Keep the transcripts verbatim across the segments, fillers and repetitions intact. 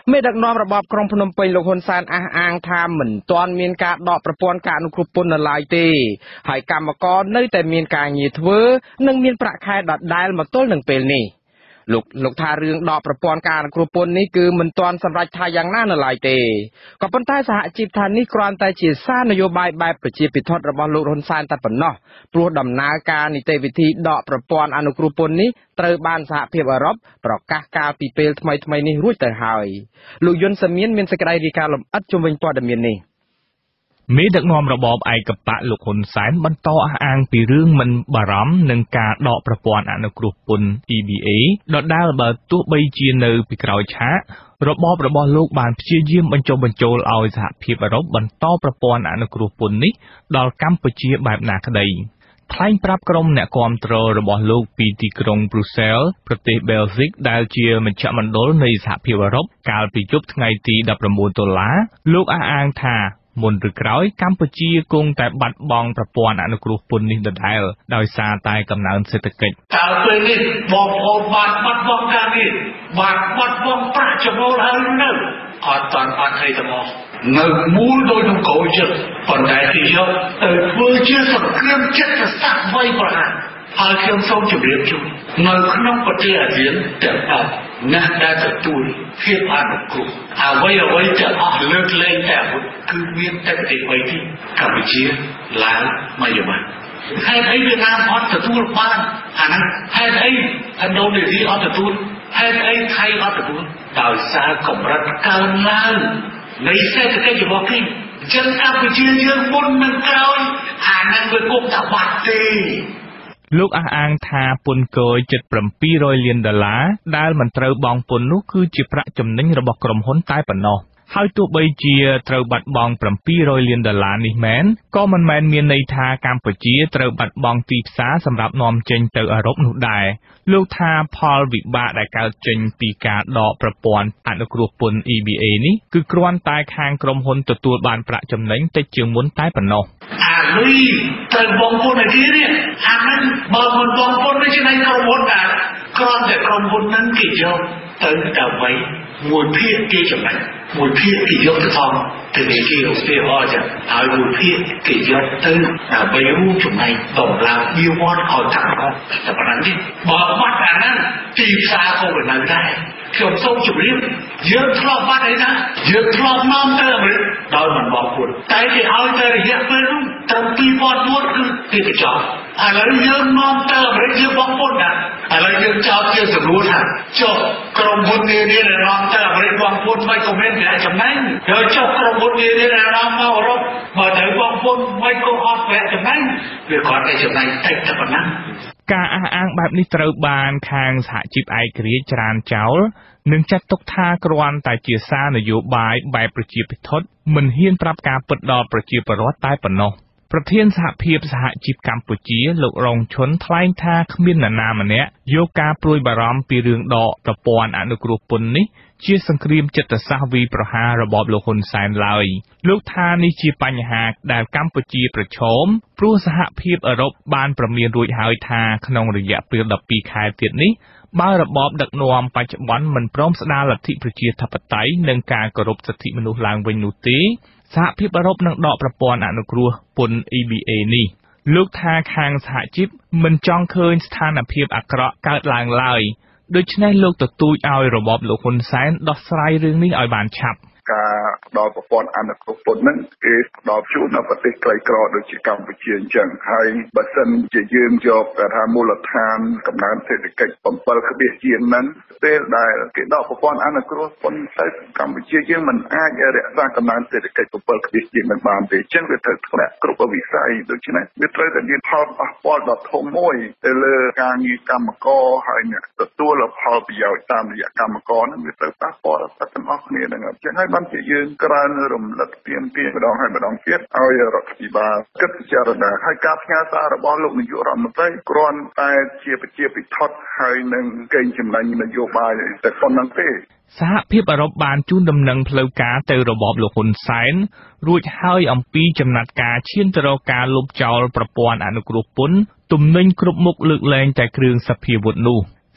មេដឹកនាំរបបក្រុងភ្នំពេញលោកហ៊ុនសែនអះអាងថាមិនទាន់មានការដកប្រព័ន្ធការអនុគ្រោះពន្ធនៅឡើយទេហើយកម្មករនៅតែមានការងារធ្វើនិងមានប្រាក់ខែដដែលមកទល់នឹងពេលនេះលោកលោកថារឿងដកប្រព័ន្ធការអនុគ្រោះពន្ធនេះគឺមិនទាន់សម្រេចថាយ៉ាងណានៅឡើយទេក៏ប៉ុន្តែសហជីពថានេះគ្រាន់តែជាសារនយោបាយបែបប្រជាពិធរបស់លោកហ៊ុនសែនតែប៉ុណ្ណោះព្រោះដំណើរការនីតិវិធីដកប្រព័ន្ធអនុគ្រោះពន្ធនេះត្រូវបានសហភាពអឺរ៉ុបប្រកាសកាលពីពេលថ្មីថ្មីនេះរួចទៅហើយលោកយុនសាមៀនមានសេចក្តីរាយការណ៍លម្អិតជុំវិញព័ត៌មាននេះមេដឹកនាំរបបឯកបកលោកហ៊ុនសែនបន្តអះអាងពីរឿងមិនបារម្ភនឹងការដកប្រព័ន្ធអនុគ្រោះពន្ធ E B A ដដែលបើទោះបីជានៅពីក្រោយឆាករបបរបស់លោកបានព្យាយាមបញ្ចុះបញ្ចូលឲ្យសហភាពអឺរ៉ុបបន្តប្រព័ន្ធអនុគ្រោះពន្ធនេះដល់កម្ពុជាបែបណាក្តីថ្លែងប្រាប់ក្រុមអ្នកគាំទ្ររបស់លោកពីទីក្រុងប្រូសែលប្រទេសបែលហ្សិកដែលជាមជ្ឈមណ្ឌលនៃសហភាពអឺរ៉ុបកាលពីយប់ថ្ងៃទីដប់ប្រាំបួនដុល្លារលោកអះអាងថាមុនឬក្រោយកម្ពុជាគង់តែបាត់បង់ប្រព័ន្ធអនុគ្រោះពន្ធនេះដដែលដោយសារតែកំណើនសេដ្ឋកិច្ចកាលពេលនេះបងប្អូនបានបាត់បង់ការងារបានបាត់បង់ប្រាក់ចំណូលហើយនៅអត់តាន់បានអីទាំងអស់នៅមូលដោយនឹងកោចិត្តប៉ុន្តែទីយកទៅធ្វើជាសង្គ្រាមចិត្តសាស្ត្រវាយប្រហារហើយខ្ញុំសូមជម្រាបជូននៅក្នុងប្រទេសអាស៊ានទាំងអស់អ្នកដែលទទួលភាពអនុគ្រោះអ្វីអ្វីទាំងអស់លើកលែងតែអាវុធគឺមានតែប្រទេសបីទីកម្ពុជាឡាវម៉ាយ៉ាម៉ាហេតុអីវៀតណាមអត់ទទួលបានអាហ្នឹងហេតុអីឥណ្ឌូនេស៊ីអត់ទទួលហេតុអីថៃអត់ទទួលដោយសារកម្រិតកើនឡើងនៃសេដ្ឋកិច្ចរបស់គេចឹងកម្ពុជាយើងមុននឹងក្រោយអាហ្នឹងវាគប់តែបាត់ទេលោកអះអាងថាពន្ធគយជិតប្រាំពីររយលានដុល្លារដែលមិនត្រូវបង់ពន្ធនោះគឺជាប្រាក់ចំណេញរបស់ក្រុមហ៊ុនតែប៉ុណ្ណោះហើយទោះបីជាត្រូវបាត់បង់ប្រាំពីររយលានដុល្លារនេះមែនក៏មិនមែនមានន័យថាកម្ពុជាត្រូវបាត់បង់ទីផ្សារសម្រាប់នាំចេញទៅអឺរ៉ុបនោះដែរលោកថាផលវិបាកដែលកើតចេញពីការដកប្រព័ន្ធអនុគ្រោះពន្ធ E B A នេះគឺគ្រាន់តែខាងក្រុមហ៊ុនទទួលបានប្រាក់ចំណេញតិចជាងមុនតែប៉ុណ្ណោះអាលុយទៅបងប្អូនឯគេនេះអាហ្នឹងបើមិនបងប្អូននេះឆ្នៃក្រុមហ៊ុនដែរគ្រាន់តែក្រុមហ៊ុនហ្នឹងគេយកទៅដើម្បីមួយភាគគេចំណេញមួយភាគគេយកទៅថងទៅគេគេឧទាហរណ៍ចឹងហើយមួយភាគគេយកទៅដើម្បីរួមចំណែកតម្លើងវាវត្តឲ្យតាមគាត់តែប៉ុណ្ណឹងទេបើបាត់អាហ្នឹងទីផ្សារក៏មិននៅដែរខ្ញុំសូមជម្រាបយើងធ្លាប់បាត់អីណាយើងធ្លាប់នាំទៅអាមេរិកដោយមិនបងប្អូនតែគេឲ្យតែរយៈពេលនោះត្រឹមពីរពាន់មួយគឺគេទៅចោលឥឡូវយើងនាំទៅអាមេរិកយើងបងប្អូនណាឥឡូវយើងចោលជាសំណួរថាចុះក្រុមហ៊ុននានាដែលនាំទៅអាមេរិកបងប្អូនមិនក៏មានប្រាក់ចំណេញហើយចុះក្រុមហ៊ុននានាដែលនាំមកអឺរ៉ុបបើទៅបងប្អូនមិនក៏អត់ប្រាក់ចំណេញវាគាត់តែចំណេញតិចតែប៉ុណ្ណាការអះអាងបែបនេះត្រូវបានខាងសហជីពឯករាជ្យច្រានចោលនិងចាត់ទុកថាគ្រាន់តែជាសារនយោបាយបែបប្រជាពិធមិនហ៊ានប្រាប់ការពិតដល់ប្រជាពលរដ្ឋតែប៉ុណ្ណោះប្រធានសហភាពសហជីពកម្ពុជាលោករងឈុនថ្លែងថាគ្មាននរណាម្នាក់យកការព្រួយបារម្ភពីរឿងដកប្រព័ន្ធអនុគ្រោះពន្ធនេះជាសង្គ្រាមចិត្តសាស្ត្រវាយប្រហាររបបលោកហ៊ុនសែនឡើយលោកថានេះជាបញ្ហាដែលកម្ពុជាប្រឈមព្រោះសហភាពអឺរ៉ុបបានប្រមានរួចហើយថាក្នុងរយៈពេលដប់ពីរខែទៀតនេះបើរបបដឹកនាំបច្ចុប្បន្នមិនព្រមស្ដារលទ្ធិប្រជាធិបតេយ្យនិងការគោរពសិទ្ធិមនុស្សឡើងវិញនោះទេសហភាពអឺរ៉ុបនឹងដកប្រព័ន្ធអនុគ្រោះពន្ធ E B A នេះលោកថាខាងសហជីពមិនចង់ឃើញស្ថានភាពអាក្រក់កើតឡើងឡើយដូច្នេះលោកទទូចឲ្យរបបលោកហ៊ុនសែនដោះស្រាយរឿងនេះឲ្យបានឆាប់ការដល់ប្រព័ន្ធអនុគ្រោះពន្ធហ្នឹងគេដល់ជួននៅប្រទេសក្រីក្រដូចជាកម្ពុជាអញ្ចឹងហើយបើសិនជាយើងយកតែថាមូលដ្ឋានកំណើនសេដ្ឋកិច្ចbảyក្បៀសជាងហ្នឹងពេលដែលគេដកប្រព័ន្ធអនុគ្រោះពន្ធទៅកម្ពុជាយើងមិនអាចរក្សាកំណើនសេដ្ឋកិច្ចbảyក្បៀសជាងនឹងបានទេអញ្ចឹងវាត្រូវធ្លាក់គ្រប់វិស័យដូច្នេះវាត្រូវតែមានផលប៉ះពាល់ដ៏ធំមួយទៅលើការងារកម្មករហើយអ្នកទទួលផលប្រយោជន៍តាមរយៈកម្មករហ្នឹងវាត្រូវប៉ះពាល់ដល់ទាំងអស់គ្នាហ្នឹងអញ្ចឹងហើយបានជាយើងក្រើនរំលឹកទៀមទាម្ដងហើយម្ដងទៀតឲ្យរដ្ឋាភិបាលគិតពិចារណាហើយការផ្ញើសាររបស់លោកនាយករដ្ឋមន្ត្រីគ្រាន់តែជាប្រជាពិធហើយនឹងកេងចំណេញនយោបាយតែប៉ុណ្្នឹងទេសហភាពអឺរ៉ុបបានជូនដំណឹងផ្លូវការទៅរបបលោកហ៊ុនសែនរួចហើយអំពីចំណាត់ការឈានទៅរកការលុបចោលប្រព័ន្ធអនុគ្រោះពន្ធទំនិញគ្រប់មុខលើកលែងតែគ្រឿងសព្វាវុធនោះ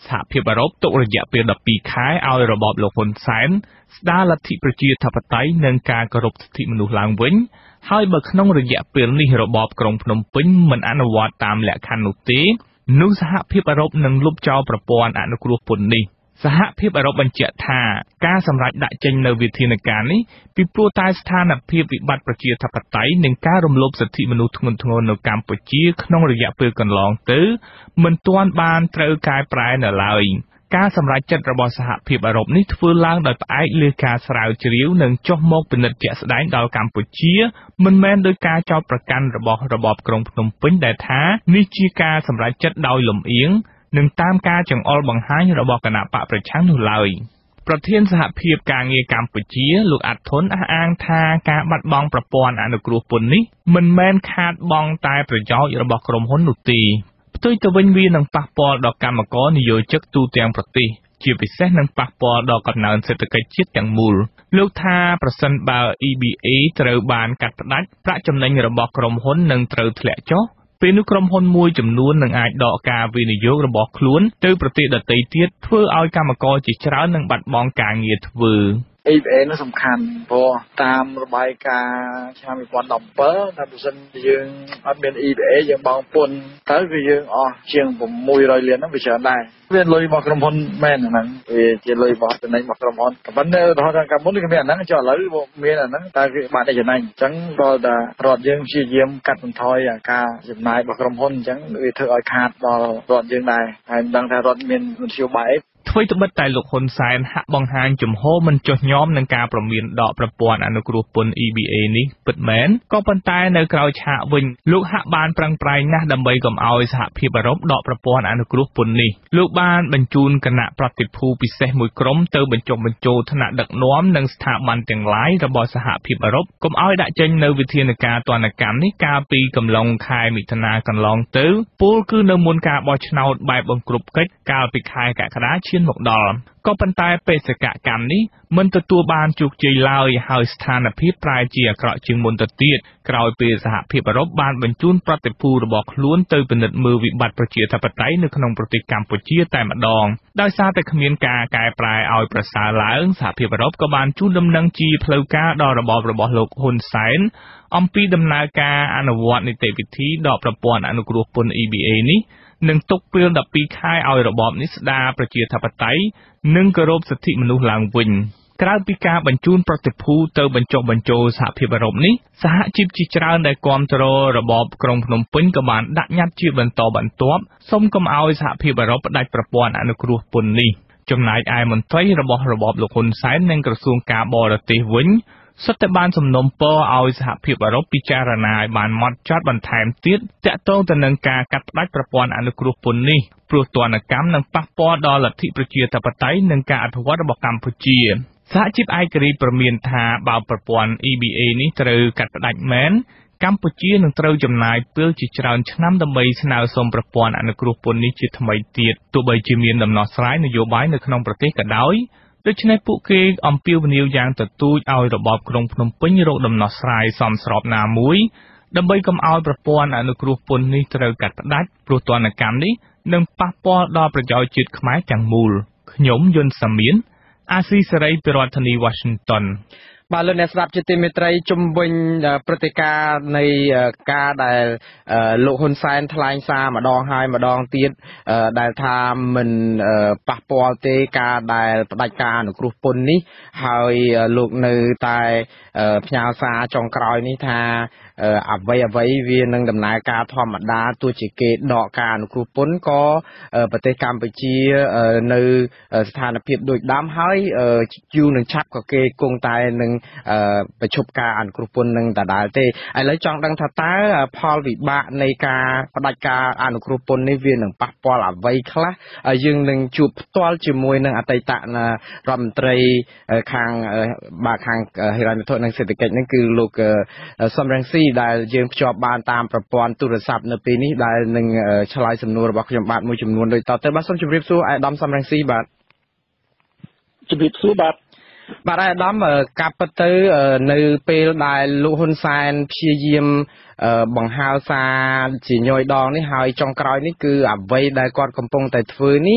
សហភាពអឺរ៉ុបទុករយៈពេលដប់ពីរខែឲ្យរបបលោកហ៊ុនសែនស្ដារលទ្ធិប្រជាធិបតេយ្យនិងការគោរពសិទ្ធិមនុស្សឡើងវិញហើយបើក្នុងរយៈពេលនេះរបបក្រុងភ្នំពេញមិនអនុវត្តតាមលក្ខខណ្ឌនោះទេនោះសហភាពអឺរ៉ុបនឹងលុបចោលប្រព័ន្ធអនុគ្រោះពន្ធនេះសហភាពអឺរ៉ុបបញ្ជាក់ថាការសម្រេចដាក់ចេញនូវវិធានការនេះពីព្រោះតែស្ថានភាពវិបត្តិប្រជាធិបតេយ្យនិងការរំលោភសិទ្ធិមនុស្សធ្ងន់ធ្ងរនៅកម្ពុជាក្នុងរយៈពេលកន្លងទៅមិនទាន់បានត្រូវកែប្រែនៅឡើយការសម្រេចចិត្តរបស់សហភាពអឺរ៉ុបនេះធ្វើឡើងដោយផ្អែកលើការស្រាវជ្រាវនិងចុះមកពិនិត្យជាក់ស្ដែងដល់កម្ពុជាមិនមែនដោយការចោទប្រកាន់របស់របបក្រុងភ្នំពេញដែលថានេះជាការសម្រេចចិត្តដោយលំអៀងនិងតាមការចង្អុលបង្ហាញរបស់គណៈបកប្រឆាំងនោះឡើយប្រធានសហភាពការងារកម្ពុជាលោកអាត់ធុនអះអាងថាការបាត់បង់ប្រព័ន្ធអនុគ្រោះពន្ធនេះមិនមែនខាតបង់តែប្រយោជន៍របស់ក្រុមហ៊ុននោះទេផ្ទុយទៅវិញវានឹងប៉ះពាល់ដល់កម្មករនិយោជិកទូទាំងប្រទេសជាពិសេសនឹងប៉ះពាល់ដល់កំណើនសេដ្ឋកិច្ចជាតិទាំងមូលលោកថាប្រសិនបើ E B A ត្រូវបានកាត់ផ្តាច់ប្រាក់ចំណេញរបស់ក្រុមហ៊ុននឹងត្រូវធ្លាក់ចុះពេលនោះក្រុមហ៊ុនមួយចំនួននឹងអាចដកការវិនិយោគរបស់ខ្លួនទៅប្រទេសដទៃទៀតធ្វើឲ្យកម្មករជាច្រើននឹងបាត់បង់ការងារធ្វើ E B A នោះសំខាន់ព្រោះតាមរបាយការណ៍ឆ្នាំtwo thousand sevenថាបើសិនយើងអត់មាន E B A យើងបង់ពន្ធទៅគឺយើងអស់ជាងsix hundredលានហ្នឹងវាច្រើនដែរវាលុយរបស់ក្រុមហ៊ុនមែនហ្នឹងវាជាលុយរបស់ចំណេញរបស់ក្រុមហ៊ុនប៉ុន្តែរហូតដល់កាលមុនគឺមានអាហ្នឹងចុះឥឡូវមានអាហ្នឹងតែគឺបានតែចំណេញអញ្ចឹងក៏តែរដ្ឋយើងព្យាយាមកាត់បន្ថយអាការចំណាយរបស់ក្រុមហ៊ុនអញ្ចឹងវាធ្វើឲ្យខាតដល់រដ្ឋយើងដែរហើយមិនដឹងថារដ្ឋមានមធ្យោបាយអីអ្វីត្បិតតែលោកហ៊ុនសែនហាក់បង្ហាញជំហរមិនចុះញ៉មនឹងការប្រមានដកប្រព័ន្ធអនុគ្រោះពន្ធ E B A នេះពិតមែនក៏ប៉ុន្តែនៅក្រៅឆាកវិញលោកហាក់បានប្រឹងប្រែងណាស់ដើម្បីកុំឲ្យសហភាពអឺរ៉ុបដកប្រព័ន្ធអនុគ្រោះពន្ធនេះលោកបានបញ្ជូនគណៈប្រតិភូពិសេសមួយក្រុមទៅបញ្ចុះបញ្ចូលថ្នាក់ដឹកនាំនិងស្ថាប័នទាំងឡាយរបស់សហភាពអឺរ៉ុបកុំឲ្យដាក់ចេញនៅវិធានការទណ្ឌកម្មនេះកាលពីកំឡុងខែមិថុនាកន្លងទៅពលគឺនៅមុនការបោះឆ្នោតបែបបង្ក្រប់កិច្ចកាលពីខែកក្កដាឈានមកដល់ក៏ប៉ុន្តែបេសកកម្មនេះមិនទទួលបានជោគជ័យឡើយហើយស្ថានភាពប្រែជាអាក្រក់ជាងមុនទៅទៀតក្រោយពេលសហភាពអឺរ៉ុបបានបញ្ជូនប្រតិភូរបស់ខ្លួនទៅពិនិត្យមើលវិបត្តិប្រជាធិបតេយ្យនៅក្នុងប្រទេសកម្ពុជាតែម្ដងដោយសារតែគ្មានការកែប្រែឲ្យប្រសើរឡើងសហភាពអឺរ៉ុបក៏បានជូនដំណឹងជាផ្លូវការដល់របបរបស់លោកហ៊ុនសែនអំពីដំណើរការអនុវត្តនីតិវិធីដកប្រព័ន្ធអនុគ្រោះពន្ធ E B A នេះនឹងទុកពេលtwelveខែឲ្យរបបនេះស្ដារប្រជាធិបតេយ្យនិងគោរពសិទ្ធិមនុស្សឡើងវិញក្រៅពីការបញ្ជូនប្រតិភូទៅបញ្ចុះបញ្ចូលសហភាពអឺរ៉ុបនេះសហជីពជាច្រើនដែលគាំទ្ររបបក្រុងភ្នំពេញក៏បានដាក់ញត្តិជាបន្តបន្ទាប់សុំកុំឲ្យសហភាពអឺរ៉ុបផ្តាច់ប្រព័ន្ធអនុគ្រោះពន្ធនេះចំណែកឯមន្ត្រីរបស់របបលោកហ៊ុនសែននិងក្រសួងការបរទេសវិញសុទ្ធតែបានសំណូមពរឲ្យសហភាពអឺរ៉ុបពិចារណាឲ្យបានម៉ត់ចត់បន្ថែមទៀតទាក់ទងទៅនឹងការកាត់ផ្តាច់ប្រព័ន្ធអនុគ្រោះពន្ធនេះព្រោះទណ្ឌកម្មនឹងប៉ះពាល់ដល់លទ្ធិប្រជាធិបតេយ្យនិងការអភិវឌ្ឍរបស់កម្ពុជាសហជីពឯករាជ្យព្រមានថាបើប្រព័ន្ធ E B A នេះត្រូវកាត់ផ្តាច់មែនកម្ពុជានឹងត្រូវចំណាយពេលជាច្រើនឆ្នាំដើម្បីស្នើសុំប្រព័ន្ធអនុគ្រោះពន្ធនេះជាថ្មីទៀតទោះបីជាមានដំណោះស្រាយនយោបាយនៅក្នុងប្រទេសក៏ដោយដូច្នេះពួកគេអំពាវនាវយ៉ាងទទូចឲ្យរបបក្រុងភ្នំពេញរកដំណោះស្រាយសមស្របណាមួយដើម្បីកុំឲ្យប្រព័ន្ធអនុគ្រោះពន្ធនេះត្រូវកាត់ផ្តាច់ព្រោះទណ្ឌកម្មនេះនឹងប៉ះពាល់ដល់ប្រជាជាតិខ្មែរទាំងមូលខ្ញុំយុនសាមៀនអាស៊ីសេរីពីរដ្ឋធានី Washington បាទលោកអ្នកស្ដាប់ជាទីមេត្រីជំវិញព្រឹត្តិការណ៍នៃការដែលលោកហ៊ុនសែនថ្លែងសារម្ដងហើយម្ដងទៀតដែលថាមិនប៉ះពាល់ទេការដែលផ្ដាច់ការអនុគ្រោះពន្ធនេះហើយលោកនៅតែផ្ញើសារចុងក្រោយនេះថាអ្វីអ្វីវានឹងដំណើរការធម្មតាទោះជាគេដកការអនុគ្រោះពន្ធក៏ប្រទេសកម្ពុជានៅស្ថានភាពដូចដើមហើយយូរនឹងឆាប់ក៏គេគង់តែនឹងប្រជុំការអនុគ្រោះពន្ធនឹងដដែលទេឥឡូវចង់ដឹងថាតើផលវិបាកនៃការផ្ដាច់ការអនុគ្រោះពន្ធនេះវានឹងប៉ះពាល់អ្វីខ្លះយើងនឹងជួបផ្ទាល់ជាមួយនឹងអតីតរដ្ឋមន្ត្រីខាងបាទខាងហិរញ្ញវត្ថុនិងសេដ្ឋកិច្ចហ្នឹងគឺលោកសំរងស៊ីដែលយើងភ្ជាប់បានតាមប្រព័ន្ធទូរស័ព្ទនៅពេលនេះដែលនឹងឆ្លើយសំណួររបស់ខ្ញុំបាទមួយចំនួនដូចតទៅបាទសូមជម្រាបសួរអាយដាមសំរងស៊ីបាទជម្រាបសួរបាទបាទអាយដាមកាប់ទៅនៅពេលដែលលោកហ៊ុនសែនព្យាយាមបង្ហើរសារជាញយដងនេះហើយចុងក្រោយនេះគឺអ្វីដែលគាត់កំពុងតែធ្វើនេះ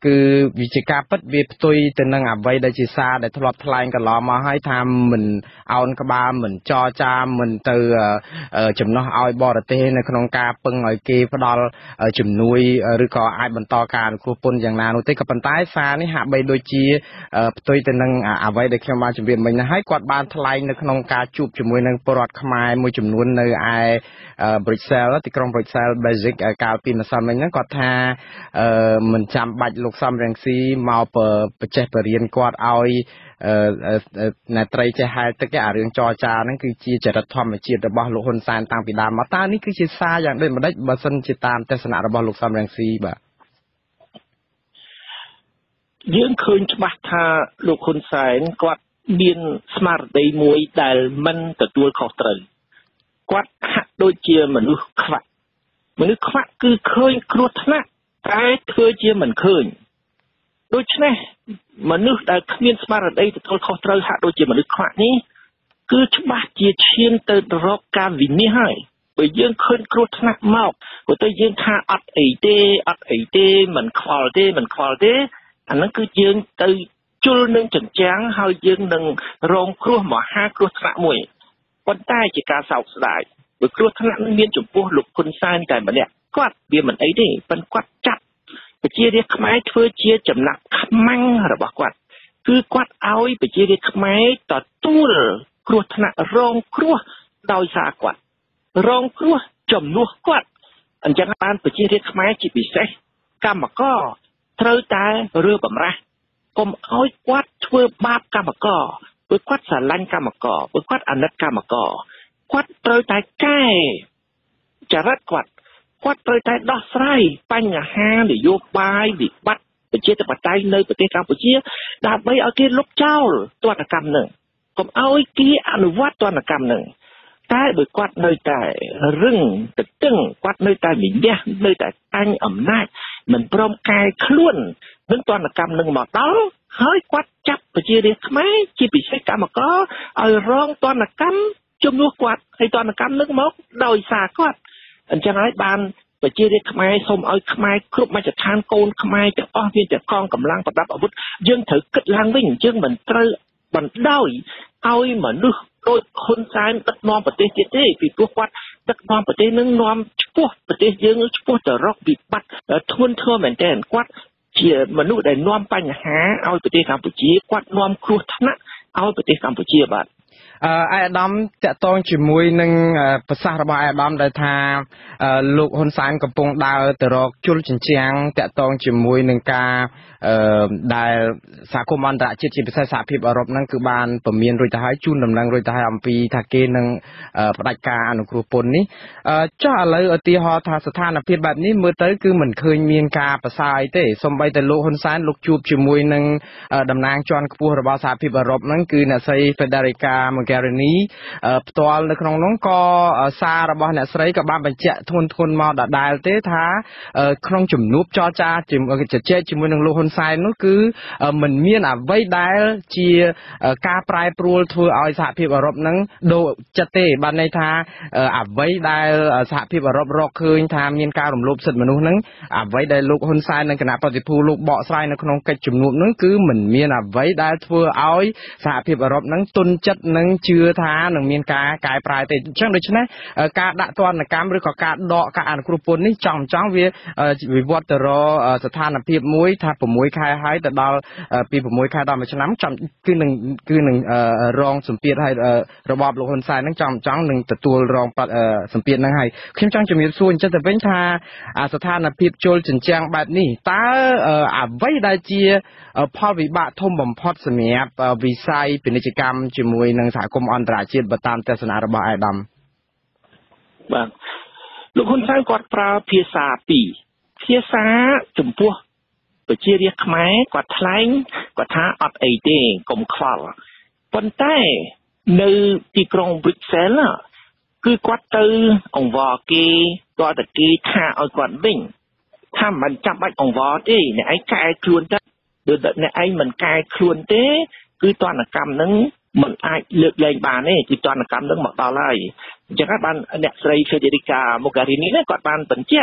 គឺវិជាការពិតវាផ្ទុយទៅនឹងអ្វីដែលជាសារដែលធ្លាប់ថ្លែងកន្លងមកហើយថាមិនអោនក្បាលមិនចរចាមិនទៅចំណោះឲ្យបរទេសនៅក្នុងការពឹងឲ្យគេផ្ដល់ជំនួយឬក៏អាចបន្តការអនុគ្រោះពន្ធយ៉ាងណានោះទេក៏ប៉ុន្តែសារនេះហាក់បីដូចជាផ្ទុយទៅនឹងអ្វីដែលខ្ញុំបានជម្រាបមិញណាហើយគាត់បានថ្លែងនៅក្នុងការជួបជាមួយនឹងពលរដ្ឋខ្មែរមួយចំនួននៅឯ Brussels ទីក្រុង Brussels Basic កាលពីម្សិលមិញហ្នឹងគាត់ថាមិនចាំបាច់លោកសំរងស៊ីមកបច្ចេកបរៀនគាត់ឲ្យអ្នកត្រីចេះហែលទឹកអារឿងចរចាហ្នឹងគឺជាចរិតធម្មជាតិរបស់លោកហ៊ុនសែនតាំងពីដើមមកតើនេះគឺជាសារយ៉ាងដូចម្ដេចបើសិនជាតាមទស្សនៈរបស់លោកសំរងស៊ីបាទយើងឃើញច្បាស់ថាលោកហ៊ុនសែនគាត់មានស្មារតីមួយដែលមិនទទួលខុសត្រូវគាត់ហាក់ដូចជាមនុស្សខ្វាក់មនុស្សខ្វាក់គឺឃើញគ្រោះថ្នាក់តែធ្វើជាមិនឃើញដូច្នេះមនុស្សដែលគ្មានស្មារតីទទួលខុសត្រូវហាក់ដូចជាមនុស្សខ្វាក់នេះគឺច្បាស់ជាឈានទៅរកការវិនិច្ឆ័យហើយបើយើងឃើញគ្រោះថ្នាក់មកក៏ទៅយើងថាអត់អីទេអត់អីទេមិនខ្វល់ទេមិនខ្វល់ទេអាហ្នឹងគឺយើងទៅជុលនឹងចញ្ចាំងហើយយើងនឹងរងគ្រោះមហាគ្រោះថ្នាក់មួយប៉ុន្តែជាការសោកស្ដាយបើគ្រោះថ្នាក់នឹងមានចំពោះលោកហ៊ុនសែនតែម្នាក់គាត់វាមិនអីទេប៉ុន្តែគាត់ចាត់ប្រជារាស្ត្រខ្មែរធ្វើជាចំណាក់ខ្មាំងរបស់គាត់គឺគាត់ឲ្យប្រជារាស្ត្រខ្មែរទទួលគ្រោះថ្នាក់រងគ្រោះដោយសារគាត់រងគ្រោះចំនួនគាត់អញ្ចឹងបានប្រជារាស្ត្រខ្មែរជាពិសេសកម្មករត្រូវតែរើបំរាស់កុំឲ្យគាត់ធ្វើបាបកម្មករព្រោះគាត់ស្រឡាញ់កម្មករព្រោះគាត់អាណិតកម្មករគាត់ត្រូវតែកែចរិតគាត់គាត់ត្រូវតែដោះស្រាយបញ្ហានយោបាយវិបត្តិប្រជាធិបតេយ្យនៅប្រទេសកម្ពុជាដើម្បីឲ្យគេលុបចោលទណ្ឌកម្មនឹងកុំឲ្យគេអនុវត្តទណ្ឌកម្មនឹងតែបើគាត់នៅតែរឹងទឹកតឹងគាត់នៅតែមានះនៅតែតាញ់អំណាចមិនព្រមកែខ្លួននឹងទណ្ឌកម្មនឹងមកដល់ហើយគាត់ចាប់ប្រជារាស្ត្រខ្មែរជាពិសេសកម្មករឲ្យរងទណ្ឌកម្មជំនួសគាត់ហើយទណ្ឌកម្មនឹងមកដោយសារគាត់អញ្ចឹងហើយបានប្រជារាស្ត្រខ្មែរសូមឲ្យខ្មែរគ្រប់មជ្ឈដ្ឋានកូនខ្មែរទាំងអស់មានតែកងកម្លាំងប្រដាប់អាវុធយើងត្រូវគិតឡើងវិញយើងមិនត្រូវបណ្ដោយឲ្យមនុស្សដូចហ៊ុនសែនដឹកនាំប្រទេសទៀតទេពីព្រោះគាត់ដឹកនាំប្រទេសនឹងនាំឆ្ពោះប្រទេសយើងឆ្ពោះទៅរកវិបត្តិធ្ងន់ធ្ងរមែនទែនគាត់ជាមនុស្សដែលនាំបញ្ហាឲ្យប្រទេសកម្ពុជាគាត់នាំគ្រោះថ្នាក់ឲ្យប្រទេសកម្ពុជាបាទអឺអាយដាមតកតងជាមួយនឹងប្រសាសន៍របស់អាយដាមដែលថាលោកហ៊ុនសែនកំពុងដើរទៅរកជលជញ្ជាំងតកតងជាមួយនឹងការអឺដែលសហគមន៍អន្តរជាតិជាពិសេសសហភាពអឺរ៉ុបហ្នឹងគឺបានពមៀនរួចទៅហើយជូនដំណឹងរួចទៅហើយអំពីថាគេនឹងផ្ដាច់ការអនុគ្រោះពន្ធនេះចុះឥឡូវឧទាហរណ៍ថាស្ថានភាពបែបនេះមើលទៅគឺមិនឃើញមានការប្រសើរអីទេសូម្បីតែលោកហ៊ុនសែនលោកជួបជាមួយនឹងតំណាងជាន់ខ្ពស់របស់សហភាពអឺរ៉ុបហ្នឹងគឺអ្នកស្រី Federica Mogherini ផ្ទាល់នៅក្នុងនោះក៏សាររបស់អ្នកស្រីក៏បានបញ្ជាក់ធ្ងន់ធ្ងរមកដដែលទេថាក្នុងជំនួបចរចាជជែកជាមួយនឹងលោកហ៊ុនសែននោះគឺមិនមានអ្វីដែលជាការប្រែប្រួលធ្វើឲ្យសហភាពអឺរ៉ុបហ្នឹងដូរចិត្តទេបានន័យថាអ្វីដែលសហភាពអឺរ៉ុបរកឃើញថាមានការរំលោភសិទ្ធិមនុស្សហ្នឹងអ្វីដែលលោកហ៊ុនសែននិងគណៈប្រតិភូលោកបកស្រាយនៅក្នុងកិច្ចជំនួបហ្នឹងគឺមិនមានអ្វីដែលធ្វើឲ្យសហភាពអឺរ៉ុបហ្នឹងទុនចិត្តនឹងជឿថានឹងមានការកែប្រែទេអញ្ចឹងដូច្នេះការដាក់ទណ្ឌកម្មឬក៏ការដកការអនុគ្រោះពន្ធនេះចង់ចង់វាវិវត្តទៅរកស្ថានភាពមួយថា6ខែហើយទៅដល់ពី6ខែដល់មួយឆ្នាំចាំគឺនឹងគឺនឹងរងសម្ពាធឲ្យរបបលោកហ៊ុនសែនហ្នឹងចំចង់នឹងទទួលរងសម្ពាធហ្នឹងហើយខ្ញុំចង់ជំរាបសួរអញ្ចឹងទៅវិញថាស្ថានភាពជលជញ្ជាំងបែបនេះតើអ្វីដែលជាផលវិបាកធំបំផុតសម្រាប់វិស័យពាណិជ្ជកម្មជាមួយនឹងសហគមន៍អន្តរជាតិបើតាមទស្សនៈរបស់អាយដាមបាទលោកហ៊ុនសែនគាត់ប្រើភាសាពីរភាសាចំពោះប្រជារាស្ត្រខ្មែរគាត់ថ្លែងគាត់ថាអត់អីទេកុំខ្វល់ប៉ុន្តែនៅទីក្រុង Brussels គឺគាត់ទៅអង្វរគេគាត់ទៅគេថាឲ្យគាត់វិញថាមិនចាំបាច់អង្វរទេអ្នកឯងកែខ្លួនទៅបើអ្នកឯងមិនកែខ្លួនទេគឺទណ្ឌកម្មនឹងមិនអាចលើកលែងបានទេគឺទណ្ឌកម្មនឹងមកដល់ហើយអញ្ចឹងបានអ្នកស្រី Federica Mogherini នេះគាត់បានបញ្ជាក់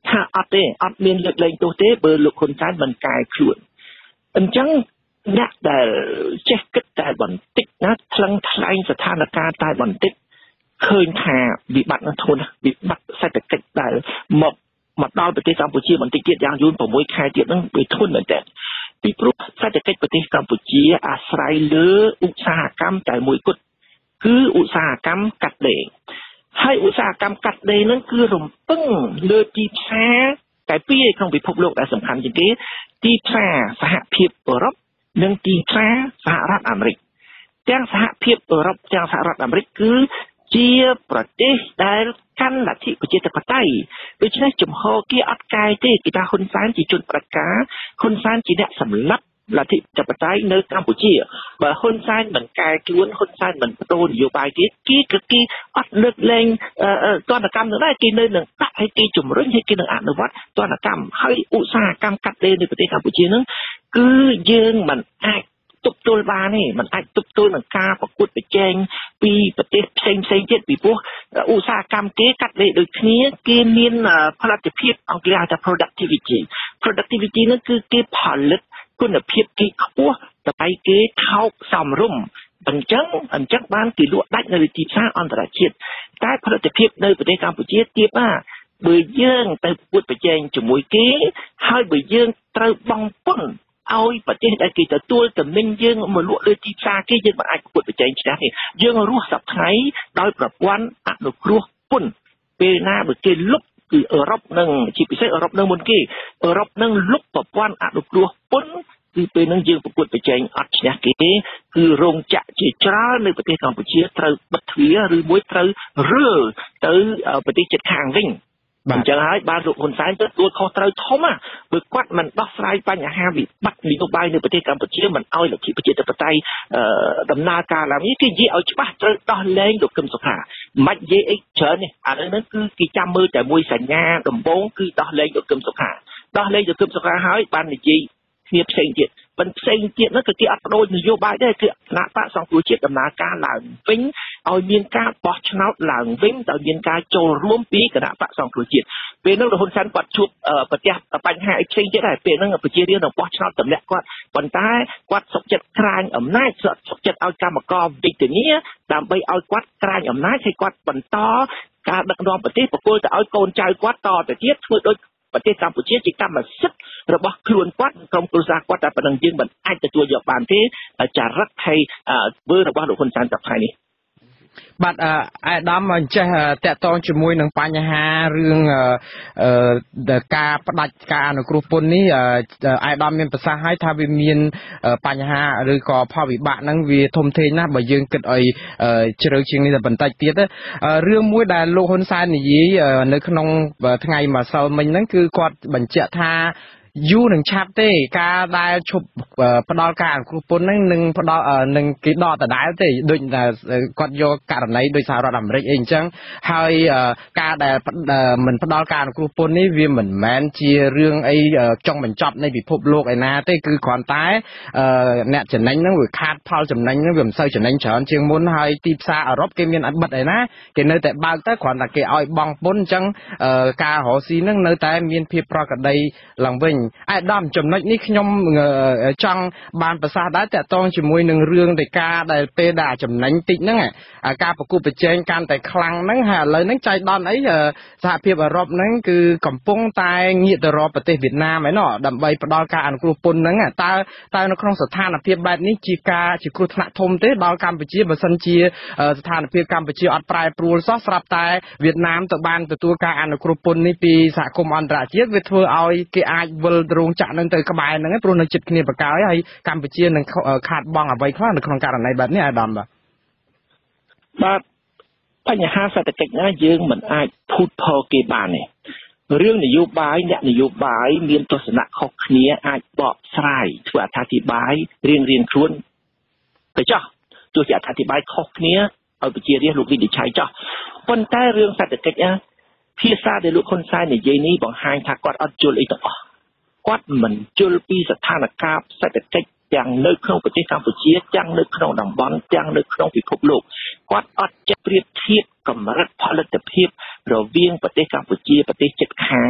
ថាអត់ទេអត់មានលើកលែងទោសទេបើលោកហ៊ុនសែនមិនកែខ្លួនអញ្ចឹងអ្នកដែលចេះគិតតែបន្តិចណាថ្លឹងថ្លែងស្ថានភាពតែបន្តិចឃើញថាវិបត្តិនោះធ្ងន់វិបត្តិសេដ្ឋកិច្ចដែលមកមកដល់ប្រទេសកម្ពុជាបន្តិចទៀតយ៉ាងយូរ៦ខែទៀតហ្នឹងវាធ្ងន់មែនតើពីព្រោះសេដ្ឋកិច្ចប្រទេសកម្ពុជាអាស្រ័យលើឧស្សាហកម្មតែមួយគត់គឺឧស្សាហកម្មកាត់ដេរហើយឧស្សាហកម្មកាត់ដេរហ្នឹងគឺរំពឹងលើទីផ្សារតែពីរក្នុងពិភពលោកដែលសំខាន់ជាងគេទីផ្សារសហភាពអឺរ៉ុបនិងទីផ្សារសហរដ្ឋអាមេរិកទាំងសហភាពអឺរ៉ុបទាំងសហរដ្ឋអាមេរិកគឺជាប្រទេសដែលកាន់លទ្ធិប្រជាធិបតេយ្យដូច្នេះចំហគេអត់កែទេគេថាហ៊ុនសែនជាជនផ្ដាច់ការហ៊ុនសែនជាអ្នកសម្លាប់លទ្ធិប្រជាធិបតេយ្យនៅកម្ពុជាបើហ៊ុនសែនមិនកែខ្លួនហ៊ុនសែនមិនបដូរនយោបាយទៀតគេគឺគេអត់លើកលែងទណ្ឌកម្មនោះដែរគេនៅនឹងដាក់ឲ្យគេជំរុញឲ្យគេនឹងអនុវត្តទណ្ឌកម្មហើយឧស្សាហកម្មកាត់ដេរនៅប្រទេសកម្ពុជាហ្នឹងគឺយើងមិនអាចទប់ទល់បានទេมันអាចទប់ទល់នឹងការប្រកួតប្រជែងពីប្រទេសផ្សេងផ្សេងទៀតពីព្រោះឧស្សាហកម្មគេកាត់ដេរដូចគ្នាគេមានផលិតភាពអង់គ្លេសហៅថា productivity productivity នោះគឺគេផលិតគុណភាពគេខ្ពស់តែគេថោកសមរម្យអញ្ចឹងអញ្ចឹងបានគេលក់ដាច់នៅទីផ្សារអន្តរជាតិតែផលិតភាពនៅប្រទេសកម្ពុជាទាបណាស់បើយើងទៅប្រកួតប្រជែងជាមួយគេហើយបើយើងត្រូវបង់ពន្ធឲ្យប្រទេសដែលគេទទួលតំណែងយើងមកលក់លើទីផ្សារគេយើងមិនអាចប្រកួតប្រជែងឈ្នះទេយើងរស់សប្តាហ៍ដោយប្រព័ន្ធអនុគ្រោះពន្ធពេលណាបើគេលុបគឺអឺរ៉ុបនិងជាពិសេសអឺរ៉ុបនឹងមុនគេអឺរ៉ុបនឹងលុបប្រព័ន្ធអនុគ្រោះពន្ធគឺពេលហ្នឹងយើងប្រកួតប្រជែងអត់ឈ្នះគេទេគឺរោងចក្រជាច្រើននៅប្រទេសកម្ពុជាត្រូវបិទទ្វារឬមួយត្រូវរើទៅប្រទេសជិតខាងវិញអញ្ចឹងហើយបានលោកហ៊ុនសែនទៅទទួលខុសត្រូវធំណាបើគាត់មិនដោះស្រាយបញ្ហាវិបត្តិនយោបាយនៅប្រទេសកម្ពុជាមិនឲ្យលទ្ធិប្រជាធិបតេយ្យដំណើរការឡើងនេះគេនិយាយឲ្យច្បាស់ត្រូវដោះលែងលោកកឹមសុខាមិននិយាយអីច្រើននេះអានេះគឺគេចាំមើលតែមួយសញ្ញាដំបូងគឺដោះលែងលោកកឹមសុខាដោះលែងលោកកឹមសុខាហើយបាននិយាយគ្នាផ្សេងទៀតប៉ុន្តែផ្សេងទៀតនោះគឺគេអត់បដូរនយោបាយដែរគឺគណៈបកសង្គ្រោះជាតិដំណើរការឡើងវិញឲ្យមានការបោះឆ្នោតឡើងវិញដោយមានការចូលរួមពីគណៈបកសង្គ្រោះជាតិពេលនោះហ៊ុនសែនគាត់ជួបប្រទះបញ្ហាអីផ្សេងទៀតដែរពេលហ្នឹងប្រជារាស្ត្រនឹងបោះឆ្នោតទម្លាក់គាត់ប៉ុន្តែគាត់សុខចិត្តក្រាញអំណាចសុខចិត្តឲ្យកម្មករវិទ្យានីដើម្បីឲ្យគាត់ក្រាញអំណាចឲ្យគាត់បន្តការដឹកនាំប្រទេសប្រគល់ទៅឲ្យកូនចៅគាត់តទៅទៀតធ្វើដូចប្រទេសកម្ពុជាជាកម្មសិទ្ធិរបស់ខ្លួនគាត់ក្រុមគ្រួសារគាត់តែប៉ុណ្្នឹងយើងមិនអាចទទួលយកបានទេចរិតហើយធ្វើរបស់លោកហ៊ុនសែនសប្តាហ៍នេះបាទអាដាមអញ្ចេះតកតងជាមួយនឹងបញ្ហារឿងការផ្ដាច់ការអនុគ្រោះពន្ធនេះអាដាមមានប្រសាសន៍ឲ្យថាវាមានបញ្ហាឬក៏ផលវិបាកហ្នឹងវាធំធេងណាស់បើយើងគិតឲ្យជ្រៅជាងនេះតែបន្តិចទៀតរឿងមួយដែលលោកហ៊ុនសែននិយាយនៅក្នុងថ្ងៃម្សិលមិញហ្នឹងគឺគាត់បញ្ជាក់ថាយូរនឹងឆាប់ទេការដែលឈប់ផ្ដាល់ការអនុគ្រោះពន្ធហ្នឹងនឹងផ្ដាល់នឹងគេដកដដែលទេដូចគាត់យកករណីដោយសហរដ្ឋអាមេរិកអីអញ្ចឹងហើយការដែលមិនផ្ដាល់ការអនុគ្រោះពន្ធនេះវាមិនមែនជារឿងអីចង់បញ្ចប់នៃពិភពលោកឯណាទេគឺគ្រាន់តែអ្នកចំណេញហ្នឹងវាខាតផលចំណេញហ្នឹងវាមិនសូវចំណេញច្រើនជាងមុនហើយទីផ្សារអឺរ៉ុបគេមានអត់បិទឯណាគេនៅតែបើកទៅគ្រាន់តែគេឲ្យបង់ពន្ធអញ្ចឹងការរកស៊ីហ្នឹងនៅតែមានភាពប្រក្រតីឡើងវិញអាដាមចំណុចនេះខ្ញុំចង់បានប្រសាសន៍ដែរតកតងជាមួយនឹងរឿងនៃការដែលពេលដែលចំណេញតិចហ្នឹងការប្រគល់ប្រជែងកាន់តែខ្លាំងហ្នឹងហើយឥឡូវហ្នឹងចៃដន្យអីសហភាពអឺរ៉ុបហ្នឹងគឺកំពុងតែងាកទៅរកប្រទេសវៀតណាមឯណោះដើម្បីផ្ដល់ការអនុគ្រោះពន្ធហ្នឹងតើតើនៅក្នុងស្ថានភាពបែបនេះជាការជាគ្រោះថ្នាក់ធំទេដល់កម្ពុជាបើសិនជាស្ថានភាពកម្ពុជាអត់ប្រែប្រួលសោះស្រាប់តែវៀតណាមទៅបានទទួលការអនុគ្រោះពន្ធនេះពីសហគមន៍អន្តរជាតិវាធ្វើឲ្យគេអាចវិលរោងចក្រនឹងទៅក្បែរហ្នឹងព្រោះនៅចិត្តគ្នាបកហើយហើយកម្ពុជានឹងខាតបង់អ្វីខ្លះនៅក្នុងករណីបែបនេះអាដាមបាទបាទបញ្ហាសេដ្ឋកិច្ចណាយើងមិនអាចភូតផលគេបានទេរឿងនយោបាយអ្នកនយោបាយមានទស្សនៈខុសគ្នាអាចបកស្រាយធ្វើអត្ថាធិប្បាយរៀងរៀងខ្លួនទៅចោះទោះជាអត្ថាធិប្បាយខុសគ្នាឲ្យប្រជារាស្ត្រលោកវិនិច្ឆ័យចោះប៉ុន្តែរឿងសេដ្ឋកិច្ចណាភាសាដែលលោកហ៊ុនសែននិយាយនេះបង្ហាញថាគាត់អត់ជល់អីទាំងអស់គាត់មិនជល់ពីស្ថានភាពសេដ្ឋកិច្ចទាំងនៅក្នុងប្រទេសកម្ពុជាទាំងនៅក្នុងតំបន់ទាំងនៅក្នុងពិភពលោកគាត់អត់ចេះប្រៀបធៀបកម្រិតផលិតភាពរវាងប្រទេសកម្ពុជាប្រទេសជិតខាង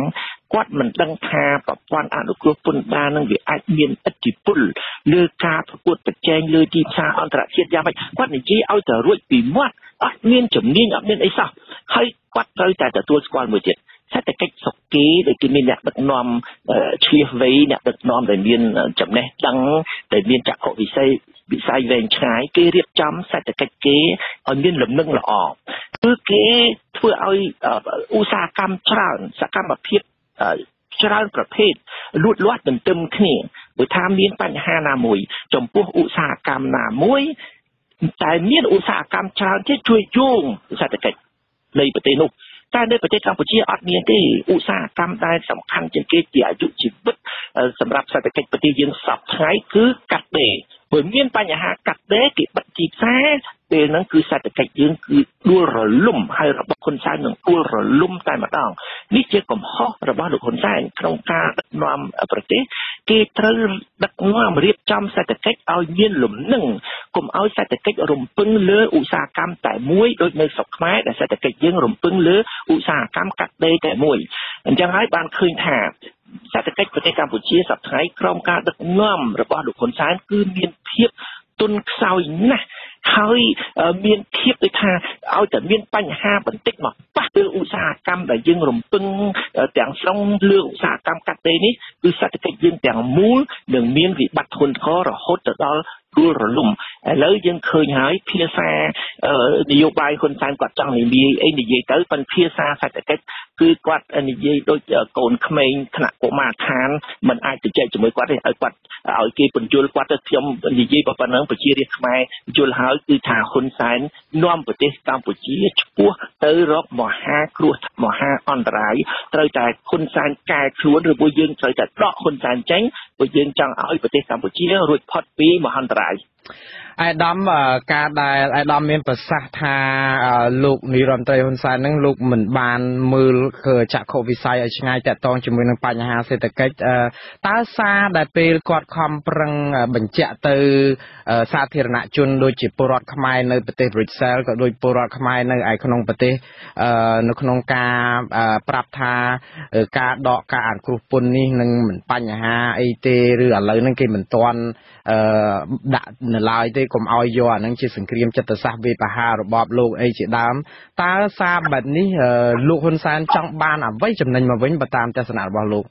គាត់មិនដឹងថាប្រព័ន្ធអនុគ្រោះពន្ធដារនឹងវាអាចមានឥទ្ធិពលលើការប្រកួតប្រជែងលើទីផ្សារអន្តរជាតិយ៉ាងម៉េចគាត់និយាយឲ្យទៅរួចពីមាត់អត់មានជំនាញអត់មានអីសោះហើយគាត់ត្រូវតែទទួលស្គាល់មួយទៀតសេដ្ឋកិច្ចស្រុកគេដែលគឺមានអ្នកដឹកនាំឈ្លាសវៃអ្នកដឹកនាំដែលមានចំណេះដឹងដែលមានចក្ខុវិស័យវិស័យវែងឆ្ងាយគេរៀបចំសេដ្ឋកិច្ចគេឲ្យមានលំនឹងល្អគឺគេធ្វើឲ្យឧស្សាហកម្មច្រើនសកម្មភាពច្រើនប្រភេទលូតលាស់ទន្ទឹមគ្នាបើថាមានបញ្ហាណាមួយចំពោះឧស្សាហកម្មណាមួយតែមានឧស្សាហកម្មច្រើនទៀតជួយយោងសេដ្ឋកិច្ចនៃប្រទេសនោះតែនៅប្រទេសកម្ពុជាអត់មានទេឧស្សាហកម្មដែលសំខាន់ជាងគេជាអាយុជីវិតសម្រាប់សេដ្ឋកិច្ចប្រទេសយើងសពថ្ងៃគឺកាត់ដេរព្រោះមានបញ្ហាកាត់ដេរគេបិទទីផ្សារពេលហ្នឹងគឺសេដ្ឋកិច្ចយើងគឺដួលរលំហើយរបស់ហ៊ុនសែននឹងដួលរលំតែម្ដងនេះជាកំហុសរបស់លោកហ៊ុនសែនក្នុងការដឹកនាំប្រទេសគេត្រូវដឹកនាំរៀបចំសេដ្ឋកិច្ចឲ្យមានលំនឹងកុំឲ្យសេដ្ឋកិច្ចរំពឹងលើឧស្សាហកម្មតែមួយដូចនៅស្រុកខ្មែរដែលសេដ្ឋកិច្ចយើងរំពឹងលើឧស្សាហកម្មកាត់ដេរតែមួយអញ្ចឹងហើយបានឃើញថាសេដ្ឋកិច្ចប្រទេសកម្ពុជាសប្តាហ៍ក្រោមការដឹកនាំរបស់លោកហ៊ុនសែនគឺមានភាពទន់ខ្សោយណាស់ហើយមានភាពដូចថាឲ្យតែមានបញ្ហាបន្តិចមកប៉ះលើឧស្សាហកម្មដែលយើងរំពឹងទាំងស្រុងលើឧស្សាហកម្មកាត់ដេរនេះគឺសេដ្ឋកិច្ចយើងទាំងមូលនឹងមានវិបត្តិធ្ងន់ធ្ងររហូតទៅដល់ដួលរលំឥឡូវយើងឃើញហើយភាសានយោបាយហ៊ុនសែនគាត់ចង់និយាយអីនិយាយទៅប៉ុន្តែភាសាសេដ្ឋកិច្ចគឺគាត់និយាយដូចកូនក្មេងថ្នាក់កុមារឋានមិនអាចទៅចែកជាមួយគាត់ទេឲ្យគាត់ឲ្យគេបញ្យល់គាត់ទៅខ្ញុំនិយាយប៉ុណ្ណឹងប្រជារាស្ត្រខ្មែរយល់ហើយគឺថាហ៊ុនសែននាំប្រទេសកម្ពុជាឆ្ពោះទៅរកមហាគ្រោះមហាអន្តរាយត្រូវតែហ៊ុនសែនកែខ្លួនឬមួយយើងត្រូវតែដកហ៊ុនសែនចេញព្រោះយើងចង់ឲ្យប្រទេសកម្ពុជារួចផុតពីមហន្តរាយអាយដាមការដែលអាយដាមមានប្រសាសន៍ថាលោកនាយរដ្ឋមន្ត្រីហ៊ុនសែននឹងលោកមិនបានមើលចក្ខុវិស័យឲ្យឆ្ងាយតាក់ទងជាមួយនឹងបញ្ហាសេដ្ឋកិច្ចតើសារដែលពេលគាត់ខំប្រឹងបញ្ជាក់ទៅសាធារណជនដូចជាពលរដ្ឋខ្មែរនៅប្រទេសប្រ៊ុចសែលក៏ដូចពលរដ្ឋខ្មែរនៅឯក្នុងប្រទេសនៅក្នុងការប្រាប់ថាការដកការអនុគ្រោះពន្ធនេះនឹងមិនបញ្ហាអីទេឬឥឡូវហ្នឹងគេមិនទាន់ដាក់នៅឡើយទេកុំឲ្យយកអានឹងជាសង្គ្រាមចិត្តសាស្ត្រវេបហារបបលោកអីជាដើមតើសារបែបនេះលោកហ៊ុនសែនចង់បានអ្វីចំណេញមកវិញបើតាមទស្សនៈរបស់លោក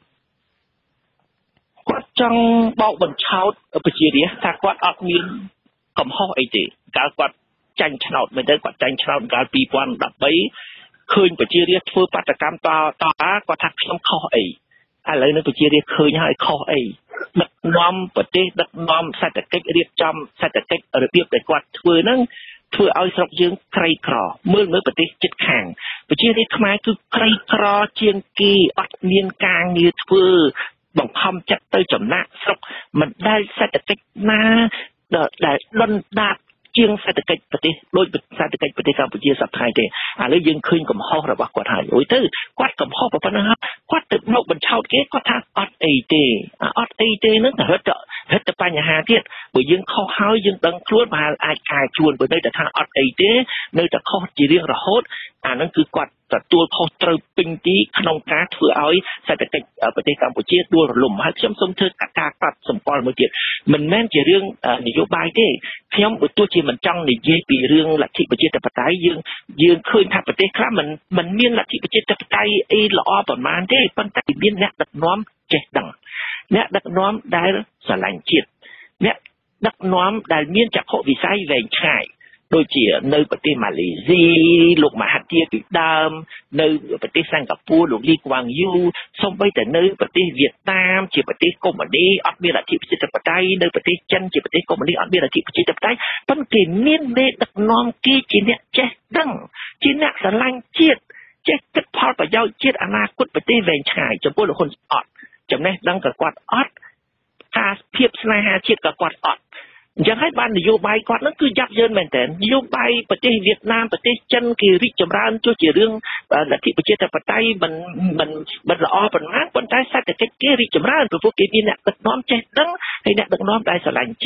គាត់ចង់បោកបញ្ឆោតប្រជារាស្ត្រថាគាត់អត់មានកំហុសអីទេកាលគាត់ចាញ់ឆ្នោតមែនទេគាត់ចាញ់ឆ្នោតកាលពីរពាន់ដប់បីឃើញប្រជារាស្ត្រធ្វើបាតកម្មតតអាគាត់ថាខ្ញុំខុសអីឥឡូវនេះប្រជារាស្ត្រឃើញហើយខុសអីដឹកនាំប្រទេសដឹកនាំសេដ្ឋកិច្ចរៀបចំសេដ្ឋកិច្ចរបៀបដែលគាត់ធ្វើហ្នឹងធ្វើឲ្យស្រុកយើងក្រីក្រមើលមើលប្រទេសជិតខាងប្រជារាស្ត្រខ្មែរគឺក្រីក្រជាងគេអត់មានការងារធ្វើបង្ខំចិត្តទៅចំណាក់ស្រុកមិនដែលសេដ្ឋកិច្ចណាដែលដុនដាបជាងសេដ្ឋកិច្ចប្រទេសដូចសេដ្ឋកិច្ចប្រទេសកម្ពុជាសប្តាហ៍ទេឥឡូវយើងឃើញកំហុសរបស់គាត់ហើយអូយទៅគាត់កំហុសប៉ុណ្ណឹងគាត់ទៅមកបញ្ឆោតគេគាត់ថាអត់អីទេអត់អីទេនឹងទៅរត់រត់ទៅបញ្ហាទៀតបើយើងខុសហើយយើងដឹងខ្លួនប្រហែលអាចកែខ្លួនបើនៅតែថាអត់អីទេនៅតែខុសជារៀងរហូតអានឹងគឺគាត់ទទួលខុសត្រូវពេញទីក្នុងការធ្វើឲ្យសេដ្ឋកិច្ចប្រទេសកម្ពុជាដួលរលំហើយខ្ញុំសូមធ្វើការកាត់សម្គាល់មួយទៀតមិនមែនជារឿងនយោបាយទេខ្ញុំបើទោះជាមិនចង់និយាយពីរឿងលទ្ធិប្រជាធិបតេយ្យយើងយើងឃើញថាប្រទេសខ្លះមិនមិនមានលទ្ធិប្រជាធិបតេយ្យអីល្អប៉ុន្មានទេប៉ុន្តែមានអ្នកដឹកនាំចេះដឹងអ្នកដឹកនាំដែលស្រឡាញ់ជាតិអ្នកដឹកនាំដែលមានចក្ខុវិស័យវែងឆ្ងាយដូចជានៅប្រទេសម៉ាឡេស៊ីលោកមហាធីពីដើមនៅប្រទេសសិង្ហបុរីលោកលីក្វាងយូសូម្បីតែនៅប្រទេសវៀតណាមជាប្រទេសកុម្មុយនីអត់មានលទ្ធិប្រជាធិបតេយ្យនៅប្រទេសចិនជាប្រទេសកុម្មុយនីអត់មានលទ្ធិប្រជាធិបតេយ្យប៉ុន្តែគេមានមេដឹកនាំគេជាអ្នកចេះដឹងជាអ្នកស្រឡាញ់ជាតិចេះគិតផលប្រយោជន៍ជាតិអនាគតប្រទេសវែងឆ្ងាយចំពោះលោកហ៊ុនអត់ចំណេះដឹងក៏គាត់អត់ការភាពស្នេហាជាតិក៏គាត់អត់អញ្ចឹងហើយបាននយោបាយគាត់នឹងគឺយ៉ាប់យ៉ឺនមែនតើនយោបាយប្រទេសវៀតណាមប្រទេសចិនគេរីកចម្រើនទោះជារឿងលទ្ធិប្រជាធិបតេយ្យមិនមិនមិនល្អប៉ុន្មានប៉ុន្តែសេដ្ឋកិច្ចគេរីកចម្រើនព្រោះគេមានអ្នកដឹកនាំចេះដឹងហើយអ្នកដឹកនាំដែលស្រឡាញ់ជាតិ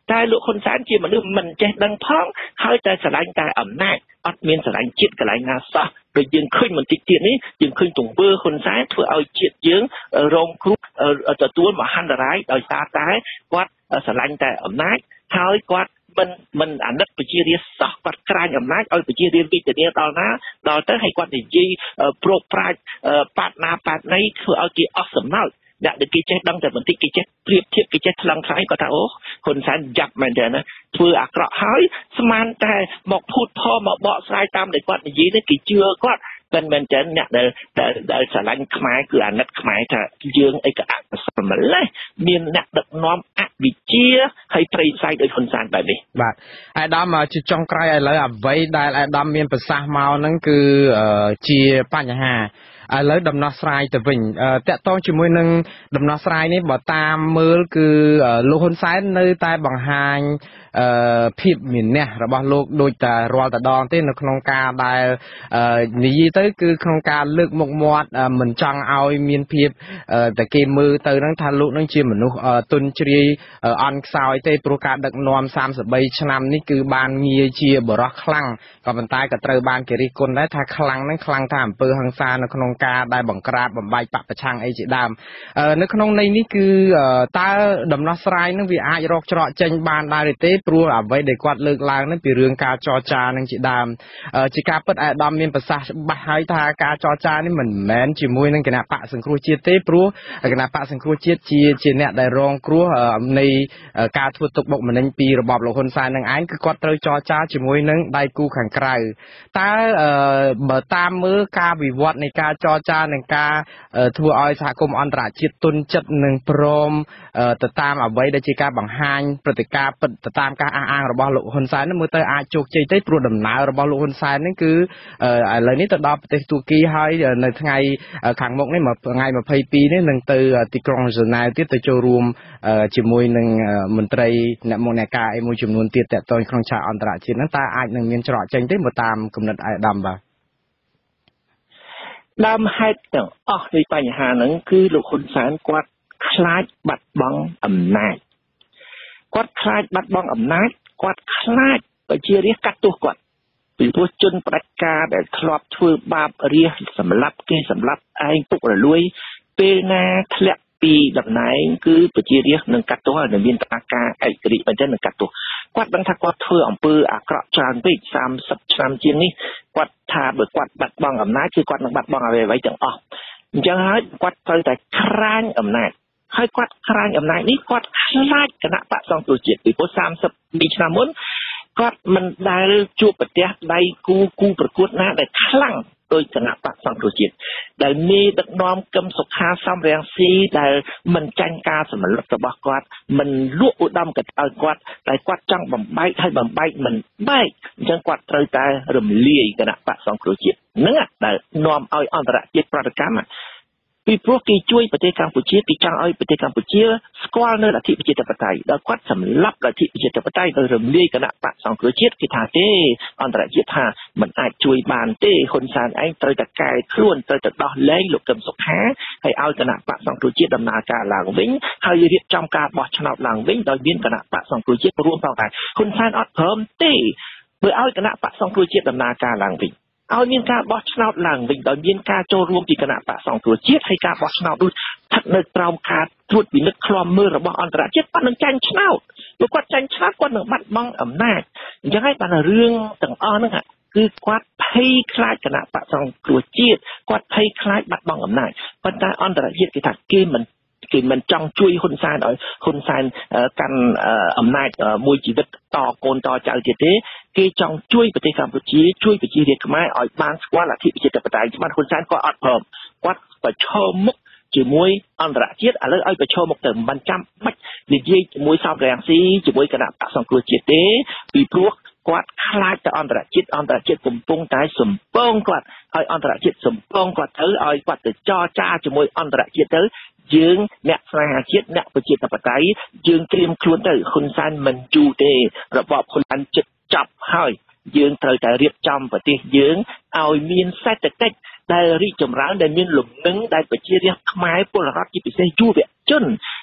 តែលោកហ៊ុនសែនជាមនុស្សមិនចេះដឹងផងហើយតែស្រឡាញ់តែអំណាចអត់មានស្រឡាញ់ជាតិកន្លែងណាសោះដូចយើងឃើញបន្តិចទៀតនេះយើងឃើញទង្វើហ៊ុនសែនធ្វើឲ្យជាតិយើងរងគ្រោះទទួលមហន្តរាយដោយសារតែគាត់ស្រឡាញ់តែអំណាចហើយគាត់មិនមិនអាណិតប្រជារាស្ត្រសោះគាត់ក្រាញអំណាចឲ្យប្រជារាស្ត្រវិធានដល់ណាដល់ទៅឲ្យគាត់និយាយប្រោកប្រាជ្ញប៉ាត់ណាប៉ាត់ណីធ្វើឲ្យគេអស់សំណើចអ្នកដែលគេចេះដឹងតែបន្តិចគេចេះប្រៀបធៀបគេចេះថ្លឹងថ្លែងគាត់ថាអូហ៊ុនសែនយ៉ាប់មែនទេណាធ្វើអាក្រក់ហើយស្មានតែមកភូតផលមកបកស្រាយតាមដែលគាត់និយាយនេះគេជឿគាត់មិនមែនចឹងអ្នកដែលដែលស្រឡាញ់ខ្មែរគឺអាណិតខ្មែរថាយើងអីក៏អកុសលម្លេះមានអ្នកដឹកនាំអវិជ្ជាហើយព្រៃផ្សៃដោយហ៊ុនសែនបែបនេះបាទអាដាមជាចុងក្រោយឥឡូវអ្វីដែលអាដាមមានប្រសាសន៍មកហ្នឹងគឺជាបញ្ហាឥឡូវដំណោះស្រាយទៅវិញតកតងជាមួយនឹងដំណោះស្រាយនេះបើតាមមើលគឺលោកហ៊ុនសែននៅតែបង្ហាញអឺភាពមានះរបស់លោកដូចតែរាល់តែដងទេនៅក្នុងការដែលនិយាយទៅគឺក្នុងការលើកមុខមាត់មិនចង់ឲ្យមានភាពតែគេមើលទៅហ្នឹងថាលោកនឹងជាមនុស្សទុនជ្រាយអន់ខ្សោយទេព្រោះការដឹកនាំសាមសិបបីឆ្នាំនេះគឺបានងារជាបរិះខ្លាំងក៏ប៉ុន្តែក៏ត្រូវបានគេរិះគន់ដែរថាខ្លាំងហ្នឹងខ្លាំងថាអំពើហិង្សានៅក្នុងការដែលបង្ក្រាបបំបែកបពប្រឆាំងអីជាដើមនៅក្នុងន័យនេះគឺតើដំណោះស្រាយនឹងវាអាចរកច្រកចេញបានដែរទេព្រោះអ្វីដែលគាត់លើកឡើងនឹងពីរឿងការចរចានឹងជាដើមជាការពិតអាដាមមានប្រសាសន៍ច្បាស់ហើយថាការចរចានេះមិនមែនជាមួយនឹងគណៈបកសង្គ្រោះជាតិទេព្រោះគណៈបកសង្គ្រោះជាតិជាជាអ្នកដែលរងគ្រោះនៃការធ្វើទុកបុកម្នេញពីរបបលោកហ៊ុនសែននឹងឯងគឺគាត់ត្រូវចរចាជាមួយនឹងដៃគូខាងក្រៅតើបើតាមមើលការវិវត្តនៃការចរចានឹងការធ្វើឲ្យសហគមន៍អន្តរជាតិទុនចិត្តនឹងព្រមទៅតាមអ្វីដែលជាការបង្ហាញព្រឹត្តិការណ៍ពិតទៅតាមការអះអាងរបស់លោកហ៊ុនសែននឹងមើលទៅអាចជោគជ័យទេព្រោះដំណើររបស់លោកហ៊ុនសែននេះគឺឥឡូវនេះទៅដល់ប្រទេសទួរគីហើយនៅថ្ងៃខាងមុខនេះថ្ងៃម្ភៃពីរនេះនឹងទៅទីក្រុងហ្សឺណែវទៀតទៅចូលរួមជាមួយនឹងមន្ត្រីអ្នកមុខអ្នកការអីមួយចំនួនទៀតតទៅក្នុងឆាកអន្តរជាតិហ្នឹងតើអាចនឹងមានច្រកចេញទេបើតាមគំនិតអាយដាមបាទដើមហេតុទាំងអស់នៃបញ្ហាហ្នឹងគឺលោកហ៊ុនសែនគាត់ខ្លាចបាត់បង់អំណាចគាត់ខ្លាចបាត់បង់អំណាចគាត់ខ្លាចប្រជារាស្ត្រកាត់ទោសគាត់ពីព្រោះជនផ្ដាច់ការដែលធ្លាប់ធ្វើបាបរាស្ត្រសម្លាប់គេសម្លាប់ឯងពុករលួយពេលណាធ្លាក់ពីតំណែងគឺប្រជារាស្ត្រនឹងកាត់ទោសហើយនឹងមានតការឯករាជ្យបែបនេះនឹងកាត់ទោសគាត់ដឹងថាគាត់ធ្វើអំពើអាក្រក់ច្រើនពេកសាមសិបឆ្នាំជាងនេះគាត់ថាបើគាត់បាត់បង់អំណាចគឺគាត់នឹងបាត់បង់អ្វីអ្វីទាំងអស់អញ្ចឹងហើយគាត់ត្រូវតែក្រាញអំណាចហើយគាត់ក្រាញអំណាចនេះគាត់ខ្លាចគណៈបក្សសង្គ្រោះជាតិពីព្រោះសាមសិបពីរឆ្នាំមុនគាត់មិនដែលជួបប្រទះដៃគូគូប្រកួតណាដែលខ្លាំងដោយគណៈបក្សសង្គ្រោះជាតិដែលមេដឹកនាំកឹមសុខាសំរងស៊ីដែលមិនចាញ់ការសម្លឹករបស់គាត់មិនលក់ឧត្តមកតើគាត់តែគាត់ចង់បំបែកហើយបំបែកមិនបែកអញ្ចឹងគាត់ត្រូវតែរំលាយគណៈបក្សសង្គ្រោះជាតិហ្នឹងដែលនាំឲ្យអន្តរជាតិប្រតិកម្មពីព្រោះគេជួយប្រទេសកម្ពុជាគេចង់ឲ្យប្រទេសកម្ពុជាស្គាល់នៅលទ្ធិប្រជាធិបតេយ្យដល់គាត់សម្លាប់លទ្ធិប្រជាធិបតេយ្យដោយរំលាយគណៈបក្សសង្គ្រោះជាតិគេថាទេអន្តរជាតិថាមិនអាចជួយបានទេហ៊ុនសែនឯងត្រូវតែកែខ្លួនត្រូវតែដោះលែងលោកកឹមសុខាហើយឲ្យគណៈបក្សសង្គ្រោះជាតិដំណើរការឡើងវិញហើយរៀបចំការបោះឆ្នោតឡើងវិញដោយមានគណៈបក្សសង្គ្រោះជាតិរួមផងដែរហ៊ុនសែនអត់ព្រមទេបើឲ្យគណៈបក្សសង្គ្រោះជាតិដំណើរការឡើងវិញឲ្យមានការបោះឆ្នោតឡើងវិញដោយមានការចូលរួមពីគណៈបក្សសង្គ្រោះជាតិហើយការបោះឆ្នោតនោះស្ថិតនៅក្រោមការត្រួតពិនិត្យឃ្លាំមើលរបស់អន្តរជាតិគាត់នឹងចាញ់ឆ្នោតព្រោះគាត់ចាញ់ឆ្នោតគាត់នឹងបាត់បង់អំណាចអញ្ចឹងហើយបានរឿងទាំងអស់ហ្នឹងគឺគាត់ភ័យខ្លាចគណៈបក្សសង្គ្រោះជាតិគាត់ភ័យខ្លាចបាត់បង់អំណាចប៉ុន្តែអន្តរជាតិគេថាគេមិនគេមិនចង់ជួយហ៊ុនសែនឲ្យហ៊ុនសែនកាន់អំណាចមួយជីវិតតកូនតចៅទៀតទេគេចង់ជួយប្រទេសកម្ពុជាជួយប្រជារាស្ត្រខ្មែរឲ្យបានស្គាល់លទ្ធិប្រជាធិបតេយ្យច្បាស់ហ៊ុនសែនក៏អត់ព្រមគាត់ប្រឈមមុខជាមួយអន្តរជាតិឥឡូវឲ្យប្រឈមមុខទៅមិនចាំបាច់និយាយជាមួយសំរងស៊ីជាមួយគណៈបក្សសង្គ្រោះជាតិទេពីព្រោះគាត់ខ្លាចតែអន្តរជាតិអន្តរជាតិកំពុងតែសំពងគាត់ឲ្យអន្តរជាតិសំពងគាត់ទៅឲ្យគាត់ទៅចរចាជាមួយអន្តរជាតិទៅយើងអ្នកស្នេហាជាតិអ្នកប្រជាធិបតេយ្យយើងត្រៀមខ្លួនទៅហ៊ុនសែនមិនយូរទេរបបហ៊ុនសែនចិត្តចាប់ហើយយើងត្រូវតែរៀបចំប្រទេសយើងឲ្យមានសេដ្ឋកិច្ចដែលរីកចម្រើនដែលមានលំនឹងដែលប្រជារាស្ត្រខ្មែរពលរដ្ឋជាពិសេសយុវជន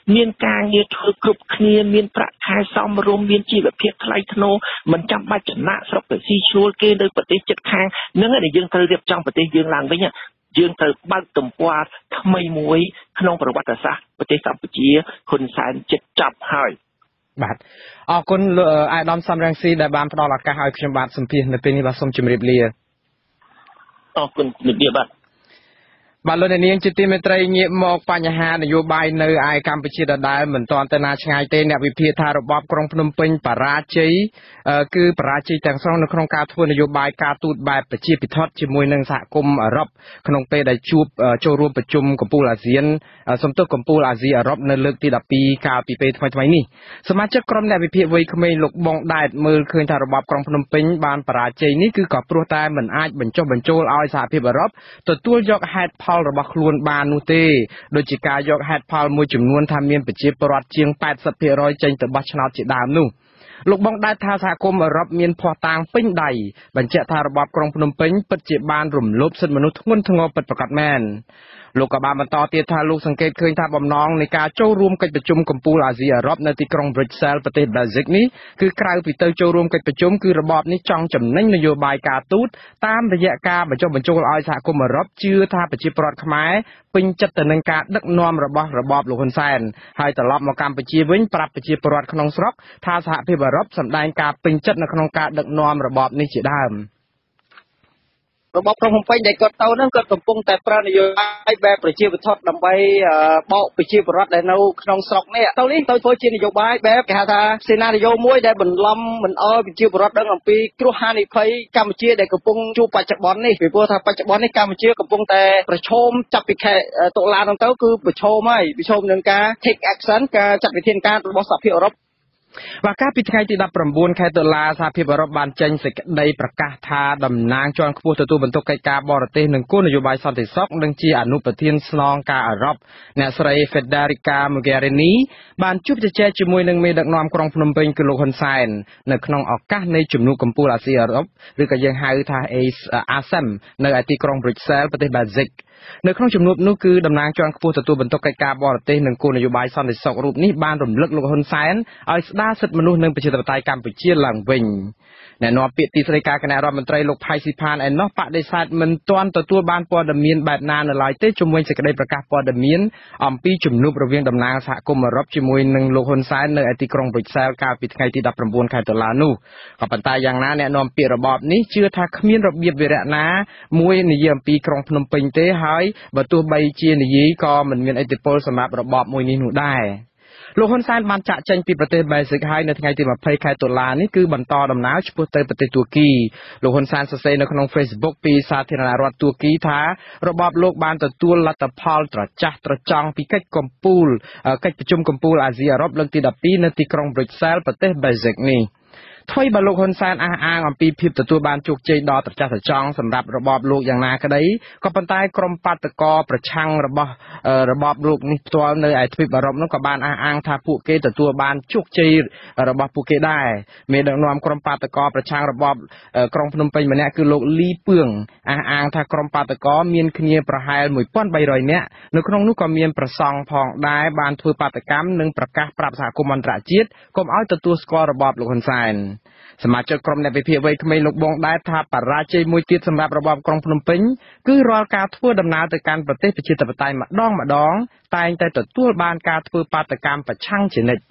មានការងារធ្វើគ្រប់គ្នាមានប្រាក់ខែសមរម្យមានជីវភាពថ្លៃថ្នូរមិនចាំបាច់ចំណាក់ស្រុកទៅស៊ីឈ្នួលគេនៅប្រទេសជិតខាងហ្នឹងហើយយើងត្រូវរៀបចំប្រទេសយើងឡើងវិញយើងត្រូវបើកទំព័រថ្មីមួយក្នុងប្រវត្តិសាស្ត្រប្រទេសកម្ពុជាហ៊ុនសែនចិត្តចាប់ហើយបាទអរគុណលោកអាយដាមសំរងស៊ីដែលបានផ្ដល់ឱកាសឲ្យខ្ញុំបាទសម្ភាសន៍នៅពេលនេះបាទសូមជម្រាបលាអរគុណជំរាបលាបាទបាទលោកនាងជាទីមេត្រីងាកមកបញ្ហានយោបាយនៅឯកម្ពុជាដដែលមិនទាន់ទៅណាឆ្ងាយទេអ្នកវិភាគថារបបក្រុងភ្នំពេញបរាជ័យគឺបរាជ័យទាំងស្រុងនៅក្នុងការធ្វើនយោបាយការទូតបែបប្រជាពិធដ្ឋជាមួយនឹងសហគមន៍អឺរ៉ុបក្នុងពេលដែលជួបចូលរួមប្រជុំកំពូលអាស៊ានសំទោសកំពូលអាស៊ីអឺរ៉ុបនៅលើកទីដប់ពីរកាលពីពេលថ្មីៗនេះសមាជិកក្រុមអ្នកវិភាគវ័យក្មេងលោកបងដែតមើលឃើញថារបបក្រុងភ្នំពេញបានបរាជ័យនេះគឺក៏ព្រោះតែមិនអាចបញ្ចុះបញ្ចូលឲ្យសហភាពអឺរ៉ុបទទួលយកហេតុផលរបស់ខ្លួនបាននោះទេដូចជាការយកហេតុផលមួយចំនួនថាមានប្រជាពលរដ្ឋជាង แปดสิบเปอร์เซ็นต์ ចេញទៅបោះឆ្នោតជាដើមនោះលោកបងដែរថាសហគមន៍អឺរ៉ុបមានភ័ស្តុតាងពេញដៃបញ្ជាក់ថារបបក្រុងភ្នំពេញពិតជាបានរំលោភសិទ្ធិមនុស្សធ្ងន់ធ្ងរពិតប្រាកដមែនលោកក៏បានបន្តទៀតថាលោកសង្កេតឃើញថាបំណងនៃការចូលរួមកិច្ចប្រជុំកំពូលអាស៊ីអឺរ៉ុបនៅទីក្រុង Brussels ប្រទេស Belgium នេះគឺក្រៅពីទៅចូលរួមកិច្ចប្រជុំគឺរបបនេះចង់ចំណេញនយោបាយការទូតតាមរយៈការបញ្ចុះបញ្ចូលឲ្យសហគមន៍អឺរ៉ុបជឿថាប្រជាពលរដ្ឋខ្មែរពេញចិត្តទៅនឹងការដឹកនាំរបស់របបលោកហ៊ុនសែនហើយត្រឡប់មកកម្ពុជាវិញប្រាប់ប្រជាពលរដ្ឋក្នុងស្រុកថាសហភាពអឺរ៉ុបសម្ដែងការពេញចិត្តនៅក្នុងការដឹកនាំរបបនេះជាដើមរបបក្រុងភ្នំពេញដែលគាត់ទៅហ្នឹងគាត់កំពុងតែប្រើនយោបាយបែបប្រជាពិធដ្ឋដើម្បីបោកប្រជាពលរដ្ឋដែលនៅក្នុងស្រុកនេះទៅនេះទៅធ្វើជានយោបាយបែបគេហៅថាសេណារីយ៉ូមួយដែលបន្លំមិនអោយប្រជាពលរដ្ឋដឹងអំពីគ្រោះហានិភ័យកម្ពុជាដែលកំពុងជួបបច្ចុប្បន្ននេះពីព្រោះថាបច្ចុប្បន្ននេះកម្ពុជាកំពុងតែប្រឈមចាប់ពីខែតុលាហ្នឹងទៅគឺប្រឈមហើយប្រឈមនឹងការ take action ការចាត់វិធានការរបស់សហភាពអឺរ៉ុបបាទកាលពីថ្ងៃទីដប់ប្រាំបួនខែតុលាសហភាពអឺរ៉ុបបានចេញសេចក្តីប្រកាសថាតំណាងជាន់ខ្ពស់ទទួលបន្ទុកកិច្ចការបរទេសនិងគោលនយោបាយសន្តិសុខនិងជាអនុប្រធានស្នងការអឺរ៉ុបអ្នកស្រី Federica Mogherini បានជួបជជែកជាមួយនឹងមេដឹកនាំក្រុងភ្នំពេញគឺលោកហ៊ុនសែននៅក្នុងឱកាសនៃជំនួបកំពូលអាស៊ីអឺរ៉ុបឬក៏យើងហៅថា A S E M នៅឯទីក្រុង Brussels ប្រទេស Belgiumនៅក្នុងជំនួបនោះគឺតំណាងជាន់ខ្ពស់ទទួលបន្ទុកកិច្ចការបរទេសនិងគោលនយោបាយសន្តិសុខរូបនេះបានរំលឹកលោកហ៊ុនសែនឲ្យស្ដារសិទ្ធិមនុស្សនិងប្រជាធិបតេយ្យកម្ពុជាឡើងវិញអ្នកនាំពាក្យទីស្តីការគណៈរដ្ឋមន្ត្រីលោកផៃស៊ីផានឯណោះបដិសេធមិនទាន់ទទួលបានព័ត៌មានបែបណានៅឡើយទេជំវិញសេចក្តីប្រកាសព័ត៌មានអំពីជំនួបរវាងតំណាងសហគមន៍អឺរ៉ុបជាមួយនឹងលោកហ៊ុនសែននៅឯទីក្រុងប្រុចសែលកាលពីថ្ងៃទីដប់ប្រាំបួនខែតុលានោះក៏ប៉ុន្តែយ៉ាងណាអ្នកនាំពាក្យរបបនេះជឿថាគ្មានរបៀបវិរៈណាមួយនិយាយអំពីក្រុងភ្នំពេញទេហើយបើទោះបីជានិយាយក៏មិនមានឥទ្ធិពលសម្រាប់របបមួយនេះនោះដែរលោកហ៊ុនសែនបានចាក់ចេញពីប្រទេសបែលហ្សិកហើយនៅថ្ងៃទីម្ភៃខែតុលានេះគឺបន្តដំណើរឆ្ពោះទៅប្រទេសទួរគីលោកហ៊ុនសែនសរសេរនៅក្នុង Facebook ពីសាធារណរដ្ឋទួរគីថារបបលោកបានទទួលលទ្ធផលត្រចះត្រចង់ពីកិច្ចកំពូលកិច្ចប្រជុំកំពូលអាស៊ីអឺរ៉ុបលើកទីដប់ពីរនៅទីក្រុង Brussels ប្រទេសបែលហ្សិកនេះថ្មីបើលោកហ៊ុនសែនអះអាងអំពីភាពទទួលបានជោគជ័យដ៏ត្រចះត្រចង់សម្រាប់របបលោកយ៉ាងណាក្តីក៏ប៉ុន្តែក្រុមបាតកោប្រឆាំងរបស់របបលោកនេះផ្ទាល់នៅឯទ្វីបអឺរ៉ុបនោះក៏បានអះអាងថាពួកគេទទួលបានជោគជ័យរបស់ពួកគេដែរមេដឹកនាំក្រុមបាតកោប្រឆាំងរបបក្រុងភ្នំពេញម្នាក់គឺលោកលីពឿងអះអាងថាក្រុមបាតកោមានគ្នាប្រហែលមួយពាន់បីរយនាក់នៅក្នុងនោះក៏មានប្រសង់ផងដែរបានធ្វើបាតកម្មនិងប្រកាសប្រាប់សហគមន៍អន្តរជាតិកុំឲ្យទទួលស្គាល់របបលោកហ៊ុនសែនសមាជិកក្រុមអ្នកវិភាគវ័យក្មេងលោកបងដែរថាបរាជ័យមួយទៀតសម្រាប់របបក្រុងភ្នំពេញគឺរាល់ការធ្វើដំណើរទៅកាន់ប្រទេសប្រជាធិបតេយ្យម្ដងម្ដងតែងតែទទួលបានការធ្វើបាតកម្មប្រឆាំងជានិច្ច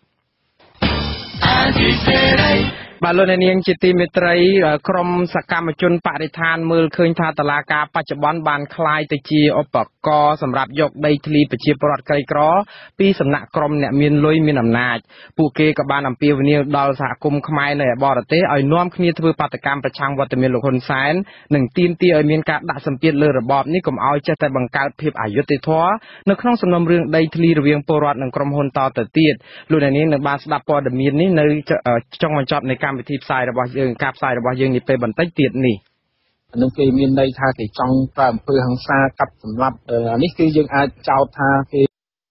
បាទលោកនាងជាទីមេត្រីក្រុមសកម្មជនបរិស្ថានមើលឃើញថាតុលាការបច្ចុប្បន្នបានคล้ายទៅជាឧបករណ៍សម្រាប់យកដីធ្លីប្រជាពលរដ្ឋក្រីក្រពីសំណាក់ក្រុមអ្នកមានលុយមានអំណាចពួកគេក៏បានអំពាវនាវដល់សហគមន៍ខ្មែរនៅបរទេសឲ្យនាំគ្នាធ្វើបាតកម្មប្រឆាំងវត្តមានលោកហ៊ុនសែននិងទាមទារឲ្យមានការដាក់សម្ពាធលើរបបនេះកុំឲ្យចេះតែបង្កើតភាពអយុត្តិធម៌នៅក្នុងសំណុំរឿងដីធ្លីរវាងពលរដ្ឋនិងក្រុមហ៊ុនតទៅទៀតលោកនាងនឹងបានស្ដាប់ព័ត៌មាននេះនៅចុងបញ្ចប់នៃកម្មវិធីផ្សាយរបស់យើងការផ្សាយរបស់យើងនេះពេលបន្តិចទៀតនេះនឹងគេមានន័យថាគេចង់ប្រើអំពើហិង្សាកាប់សម្លាប់នេះគឺយើងអាចចោទថាគេ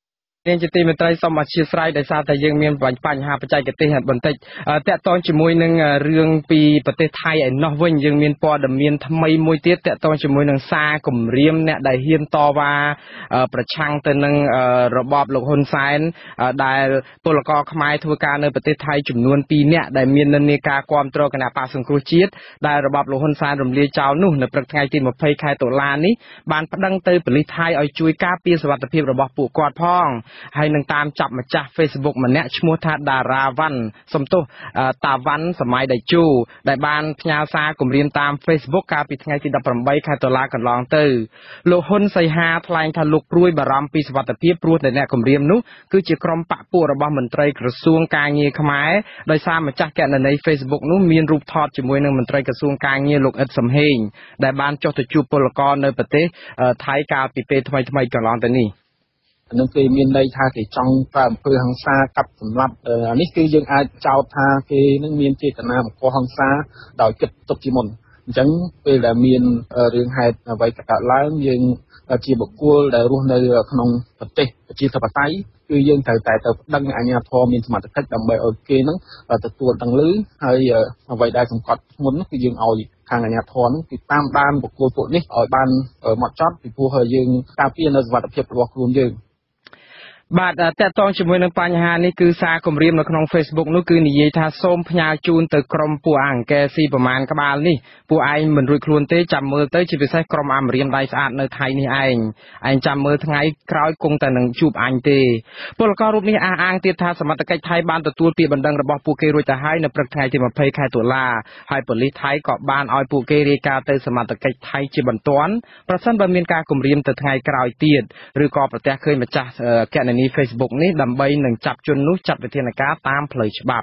នាងជាទីមេត្រីសូមអធិស្ឋានដោយសារតែយើងមានបញ្ហាបច្ចេកទេសបន្តិចតាក់ទងជាមួយនឹងរឿងពីប្រទេសថៃឯណោះវិញយើងមានព័ត៌មានថ្មីមួយទៀតតាក់ទងជាមួយនឹងសារគម្រាមអ្នកដែលហ៊ានតវ៉ាប្រឆាំងទៅនឹងរបបលោកហ៊ុនសែនដែលពលករខ្មែរធ្វើការនៅប្រទេសថៃចំនួនពីរនាក់ដែលមាននិន្នាការគាំទ្រគណៈបកសង្គ្រោះជាតិដែលរបបលោកហ៊ុនសែនរំលាយចោលនោះនៅព្រឹកថ្ងៃទីម្ភៃខែតុលានេះបានប្តឹងទៅប៉ូលីសថៃឲ្យជួយការពារសុវត្ថិភាពរបស់ពួកគាត់ផងហើយនឹងតាមចាប់ម្ចាស់ Facebook ម្នាក់ឈ្មោះថាដារ៉ាវ៉ាន់សំទោសតាវ៉ាន់សម័យដៃជូដែលបានផ្ញើសារគម្រាមតាម Facebook កាលពីថ្ងៃទីដប់ប្រាំបីខែតុលាកន្លងទៅលោកហ៊ុនសីហាថ្លែងថាលោកព្រួយបារម្ភពីសុវត្ថិភាពព្រោះតែអ្នកគម្រាមនោះគឺជាក្រុមបកពួករបស់មន្ត្រីក្រសួងការងារខ្មែរដោយសារម្ចាស់គណនី Facebook នោះមានរូបថតជាមួយនឹងមន្ត្រីក្រសួងការងារលោកអ៊ិតសំហេងដែលបានចុះទៅជួបពលករនៅប្រទេសថៃកាលពីពេលថ្មីៗកន្លងទៅនេះនឹងគេមានន័យថាគេចង់ប្រើអំពើហិង្សាកាប់សម្លាប់នេះគឺយើងអាចចោទថាគេនឹងមានចេតនាបង្កហិង្សាដោយគិតទុកជាមុនអញ្ចឹងពេលដែលមានរឿងហេតុអ្វីកើតឡើងយើងជាបុគ្គលដែលរស់នៅក្នុងប្រទេសប្រជាធិបតេយ្យគឺយើងត្រូវតែទៅប្តឹងអាជ្ញាធរមានសមត្ថកិច្ចដើម្បីឲ្យគេនឹងទទួលដឹងឮហើយអ្វីដែលសង្កត់ធ្ងន់គឺយើងឲ្យខាងអាជ្ញាធរនឹងគឺតាមដានបុគ្គលពួកនេះឲ្យបានម៉ត់ចត់ពីព្រោះយើងការពារនៅសុវត្ថិភាពរបស់ខ្លួនយើងបាទតើតងជាមួយនឹងបញ្ហានេះគឺសារគម្រាមនៅក្នុង Facebook នោះគឺនិយាយថាសូមផ្ញើជូនទៅក្រុមពួកអង្គការស៊ីប្រមាណក្បាលនេះពួកឯងមិនរួចខ្លួនទេចាំមើលទៅជាពិសេសក្រុមអាមរៀមដៃស្អាតនៅថៃនេះឯងឯងចាំមើលថ្ងៃក្រោយគង់តែនឹងជួបអញទេពលកររូបនេះអះអាងទៀតថាសមត្ថកិច្ចថៃបានទទួលពាក្យបណ្ដឹងរបស់ពួកគេរួចទៅហើយនៅព្រឹកថ្ងៃទីម្ភៃខែតុលាហើយប៉ូលីសថៃក៏បានឲ្យពួកគេរាយការណ៍ទៅសមត្ថកិច្ចថៃជាបន្ទាន់ប្រសិនបើមានការគម្រាមទៅថ្ងៃក្រោយទៀតឬក៏ប្រទះឃើញម្ចាស់គណនីFacebook នេះដើម្បីនឹងចាប់ជននោះចាត់វិធានការតាមផ្លូវច្បាប់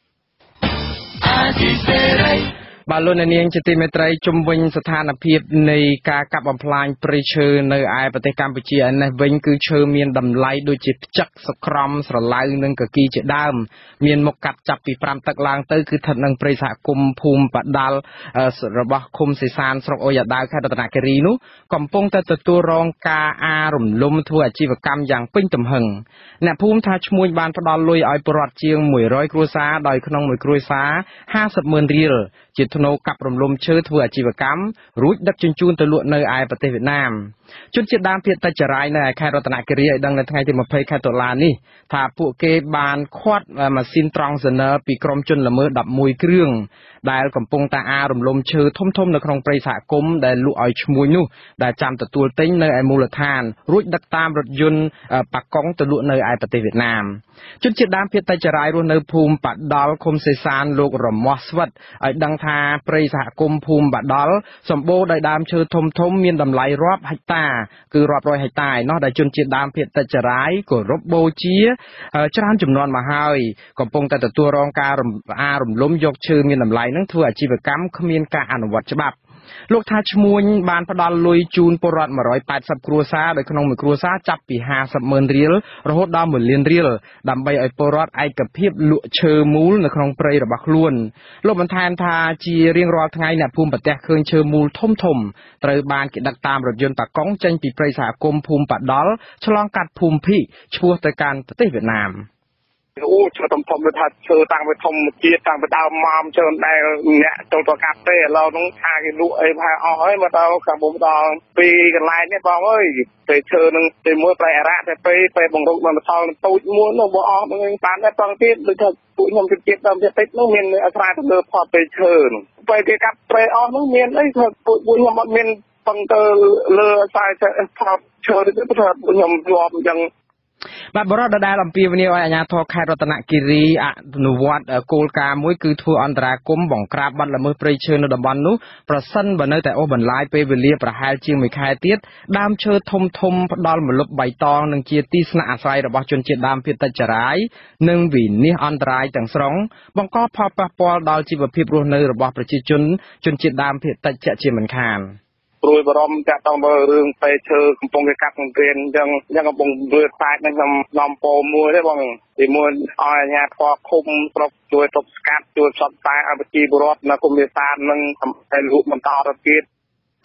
បាទលោកនាងជាទីមេត្រីជុំវិញស្ថានភាពនៃការកាប់បំផ្លាញព្រៃឈើនៅឯប្រទេសកម្ពុជាឯនេះវិញគឺឈើមានតម្លៃដូចជាផ្ចឹកសក្រំស្រឡៅនិងកគីជាដើមមានមុខកាត់ចាប់ពីប្រាំទឹកឡើងទៅគឺស្ថិតនឹងព្រៃសហគមន៍ភូមិបដាល់របស់ឃុំសេសានស្រុកអូយ៉ាដាវខេត្តរតនគិរីនោះកំពុងតែទទួលរងការអារំលំធ្វើអាជីវកម្មយ៉ាងពេញទំហឹងអ្នកភូមិថាឈ្មួញបានផ្ដល់លុយឲ្យពលរដ្ឋជាងមួយរយគ្រួសារដោយក្នុងមួយគ្រួសារห้าสิบម៉ឺនរៀលជាធ្នូកាប់រំលំឈើធ្វើអាជីវកម្មរួចដឹកជញ្ជូនទៅលក់នៅឯប្រទេសវៀតណាមជនជាតិដើមភាគតិចចរាយនៅឯខេត្តរតនគិរីឲ្យដឹងនៅថ្ងៃទីម្ភៃខែតុលានេះថាពួកគេបានឃាត់ម៉ាស៊ីនត្រង់សឺន័រពីក្រុមជនល្មើសដប់មួយគ្រឿងដែលកំពុងតែអារំលំឈើធំធំនៅក្នុងព្រៃសហគមន៍ដែលលក់ឲ្យឈ្មួញនោះដែលចាំទទួលទិញនៅឯមូលដ្ឋានរួចដឹកតាមរថយន្តប៉ាកុងទៅលក់នៅឯប្រទេសវៀតណាមជនជាតិដើមភាគតិចចរាយរស់នៅភូមិបដាល់ឃុំសេសានលោករមាស់ស្វិតឲ្យដឹងថាព្រៃសហគមន៍ភូមិបដាល់សម្បូរដោយដើមឈើធំធំមានតម្លៃរាប់ហិកតាគឺរាប់រយហិកតាឯណោះដែលជនជាតិដើមភាគតិចចរាយគោរពបូជាច្រើនចំនួនមកហើយកំពុងតែទទួលរងការអារំលំយកឈើមានតម្លៃនឹងធ្វើអាជីវកម្មគ្មានការអនុវត្តច្បាប់លោកថាឈ្មួញបានផ្ដល់លុយជូនពលរដ្ឋមួយរយแปดสิบគ្រួសារដោយក្នុងមួយគ្រួសារចាប់ពីห้าสิบម៉ឺនរៀលរហូតដល់មួយលានរៀលដើម្បីឲ្យពលរដ្ឋឯកភាពលក់ឈើមូលនៅក្នុងព្រៃរបស់ខ្លួនលោកបន្ថែមថាជារៀងរាល់ថ្ងៃអ្នកភូមិប្រទះឃើញឈើមូលធំធំត្រូវបានគេដឹកតាមរថយន្តប៉ាកុងចេញពីព្រៃសហគមន៍ភូមិបដាល់ឆ្លងកាត់ភូមិភីឆ្ពោះទៅកាន់ប្រទេសវៀតណាមអូឈើធំធំវាថាឈើតាំងពីធម្មជាតិតាំងពីដើមមកឈើដែលអ្នកចូលទៅកាប់ទេឥឡូវហ្នឹងថាគេលក់អីផាអស់ហើយមកដល់ខាងមុំដល់ពីកន្លែងនេះបងអើយពេលឈើនឹងពេលមួយប្រៃអរៈតែពេលពេលបង្រុកដល់ថលតូចមួយនោះបងអស់ហ្នឹងបានតែផងទៀតដូចថាពួកខ្ញុំជិតដើមតិចនោះមានអស្រាទៅលើផតពេលឈើនោះពេលគេកាប់ព្រៃអស់នោះមានអីថាពួកខ្ញុំអត់មានបង្កើលើអស្រាផតឈើទេព្រោះខ្ញុំជាប់អញ្ចឹងបាទបរិបទដែលអំពាវនាវឲ្យអាជ្ញាធរខេត្តរតនគិរីអនុវត្តគោលការណ៍មួយគឺធ្វើអន្តរាគមន៍បង្ក្រាបបទល្មើសព្រៃឈើនៅតំបន់នោះប្រសិនបើនៅតែអូសបន្លាយពេលវេលាប្រហែលជាងមួយខែទៀតដើមឈើធំធំផ្ដល់ម្លប់បៃតងនឹងជាទីស្នាក់អាស្រ័យរបស់ជនជាតិដើមភាគតិចចរាយនិងវិនិច្ឆ័យអន្តរាយទាំងស្រុងបង្កផលប៉ះពាល់ដល់ជីវភាពរស់នៅរបស់ប្រជាជនជនជាតិដើមភាគតិចជាមិនខានព្រួយបារម្ភតាក់ទងទៅរឿងព្រៃឈើកំពុងគេកាប់កង្វៀនអញ្ចឹងអញ្ចឹងកំពុងលើខ្សាច់នឹងខ្ញុំនាំពោមួយទេបងទីមួយឲ្យអាជ្ញាធរឃុំស្រុកជួយទប់ស្កាត់ជួយផ្សព្វផ្សាយឲ្យប្រជាពលរដ្ឋនៅគុំនេសាទនឹងតែលក់បន្តទៅទៀត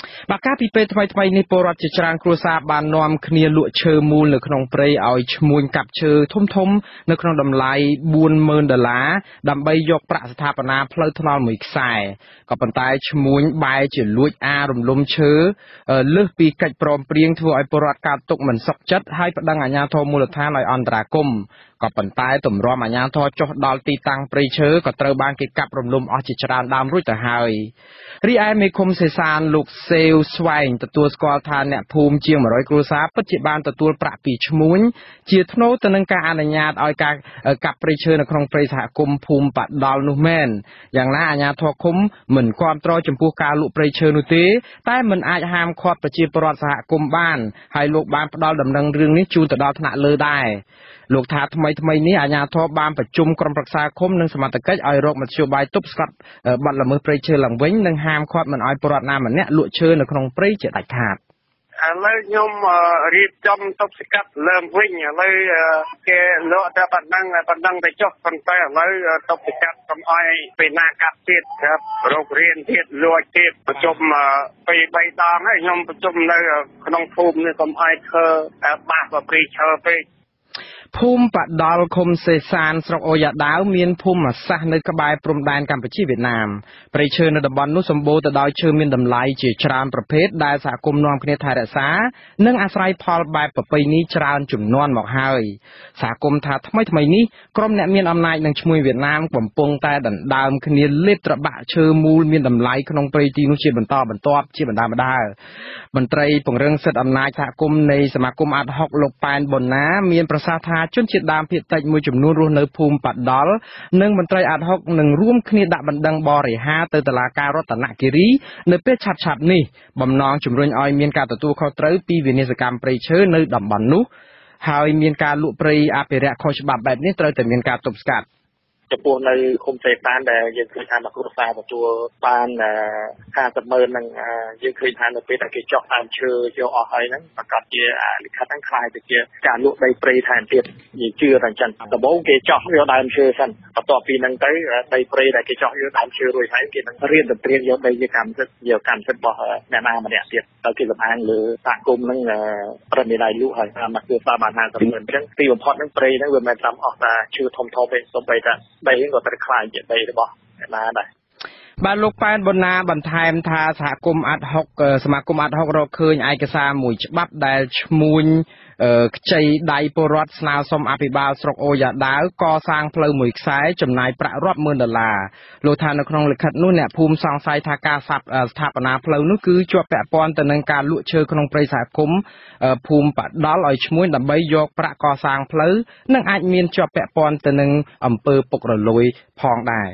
បាទការពីពេលថ្មីថ្មីនេះពលរដ្ឋជាច្រើនគ្រួសារបាននាំគ្នាលក់ឈើមូលនៅក្នុងព្រៃឲ្យឈ្មួញកាប់ឈើធំធំនៅក្នុងតម្លៃបួនម៉ឺនដុល្លារដើម្បីយកប្រាក់ស្ថាបនាផ្លូវថ្នល់មួយខ្សែក៏ប៉ុន្តែឈ្មួញបែរជាលួចអារំលំឈើលើសពីកិច្ចព្រមព្រៀងធ្វើឲ្យពលរដ្ឋកើតទុកមិនសុខចិត្តហើយប្តឹងអាជ្ញាធរមូលដ្ឋានឲ្យអន្តរាគមន៍ក៏ប៉ុន្តែទម្រាំអាជ្ញាធរចុះដល់ទីតាំងព្រៃឈើក៏ត្រូវបានគេកាប់រំលំអស់ជាច្រើនដើមរួចទៅហើយរីឯមេឃុំសេសានលោកសេវស្វែងទទួលស្គាល់ថាអ្នកភូមិជាង100គ្រួសារពិតជាបានទទួលប្រាក់ពីឈ្មួញជាថ្នូរទៅនឹងការអនុញ្ញាតឲ្យការកាប់ព្រៃឈើនៅក្នុងព្រៃសហគមន៍ភូមិបដលនោះមែនយ៉ាងណាអាជ្ញាធរឃុំមិនគាំទ្រចំពោះការលក់ព្រៃឈើនោះទេតែមិនអាចហាមឃាត់ប្រជាពលរដ្ឋសហគមន៍បានហើយលោកបានផ្ដល់ដំណឹងរឿងនេះជូនទៅដល់ថ្នាក់លើដែរលោកថាថ្មីថ្មីនេះអាជ្ញាធរបានប្រជុំក្រុមប្រឹក្សាឃុំនិងសមត្ថកិច្ចឲ្យរកមធ្យោបាយទប់ស្កាត់បទល្មើសព្រៃឈើឡើងវិញនិងហាមឃាត់មិនឲ្យពលរដ្ឋណាម្នាក់លក់ឈើនៅក្នុងព្រៃជាដាច់ខាតឥឡូវខ្ញុំរៀបចំទប់ស្កាត់ឡើងវិញឥឡូវគេលក់តែប៉ុណ្ណឹងប៉ុណ្ណឹងតែចុះប៉ុន្តែឥឡូវទប់ស្កាត់កុំឲ្យពេលណាកាត់ទៀតครับរករៀនទៀតលួចទៀតប្រជុំពីរបីដងហើយខ្ញុំប្រជុំនៅក្នុងភូមិនេះកុំឲ្យធ្វើបាសព្រៃឈើពេកភូមិបដលឃុំសេសានស្រុកអូយ៉ាដាវមានភូមិសាស្ត្រនៅក្បែរព្រំដែនកម្ពុជាវៀតណាមព្រៃឈើនៅតំបន់នោះសម្បូរទៅដោយឈើមានតម្លៃជាច្រើនប្រភេទដែលសហគមន៍នាំគ្នាថែរក្សានិងអាស្រ័យផលបែបប្រពៃណីច្រើនជំនាន់មកហើយសហគមន៍ថាថ្មីថ្មីនេះក្រុមអ្នកមានអំណាចនិងឈ្មួញវៀតណាមកំពុងតែដណ្ដើមគ្នាលេបត្របាក់ឈើមូលមានតម្លៃក្នុងព្រៃទីនោះជាបន្តបន្ទាប់ជាបណ្ដាបណ្ដាមន្ត្រីពង្រឹងសិទ្ធិអំណាចសហគមន៍នៃសមាគមអាត់ហុកលោកប៉ែនប៊ុនណាមានប្រសាសន៍ថាជនជាតិដើមភាគតិចមួយចំនួនរស់នៅភូមិបដលនិងមន្ត្រីអាត់ហុកនឹងរួមគ្នាដាក់បណ្ដឹងបរិហារទៅតុលាការរតនគិរីនៅពេលឆាប់ឆាប់នេះបំណងជំរុញឲ្យមានការទទួលខុសត្រូវពីវិនិស្សកម្មព្រៃឈើនៅតំបន់នោះហើយមានការលក់ព្រៃអភិរក្សខុសច្បាប់បែបនេះត្រូវតែមានការទប់ស្កាត់ចំពោះនៅឃុំសេសានដែលយើងឃើញថាមកគ្រួសារទទួលបានห้าสิบម៉ឺននឹងយើងឃើញថានៅពេលដែលគេចោះដើមឈើយកអស់ហើយហ្នឹងប្រកាសជាលិខិតហ្នឹងខ្លាយទៅជាការលក់ដីព្រៃថែមទៀតនិយាយជឿតែអញ្ចឹងដំបូងគេចោះយកដើមឈើសិនបន្ទាប់ពីហ្នឹងទៅដីព្រៃដែលគេចោះយកដើមឈើរួចហើយគេនឹងរៀនទៅត្រៀមយកដីជាកម្មសិទ្ធិយកកម្មសិទ្ធិរបស់អ្នកណាម្នាក់ទៀតដល់គេសម្អាងលើសហគមន៍ហ្នឹងប្រតិដៃលក់ហើយតាមមកគ្រួសារបានห้าสิบម៉ឺនអញ្ចឹងទីបំផុតហ្នឹងព្រៃហ្នឹងវាមិនតាមអស់តែឈើធំធំទេសូម្បីតែដីក៏ត្រូវខ្លាយជាដីរបស់អ្នកណាដែរបាទលោកប៉ែនប៊ុនណាបន្ថែមថាសហគមន៍អាត់ហុកសមាគមអាត់ហុករកឃើញឯកសារមួយច្បាប់ដែលឈ្មួញខ្ចីដៃពលរដ្ឋស្នើសុំអភិបាលស្រុកអូយ៉ាដាវកសាងផ្លូវមួយខ្សែចំណាយប្រាក់រាប់ម៉ឺនដុល្លារលោកថានៅក្នុងលិខិតនោះអ្នកភូមិសង្ស័យថាការស្ថាបនាផ្លូវនោះគឺជាប់ពាក់ព័ន្ធទៅនឹងការលក់ឈើក្នុងព្រៃសហគមន៍ភូមិបដលឲ្យឈ្មួញដើម្បីយកប្រាក់កសាងផ្លូវនិងអាចមានជាប់ពាក់ព័ន្ធទៅនឹងអំពើពុករលួយផងដែរ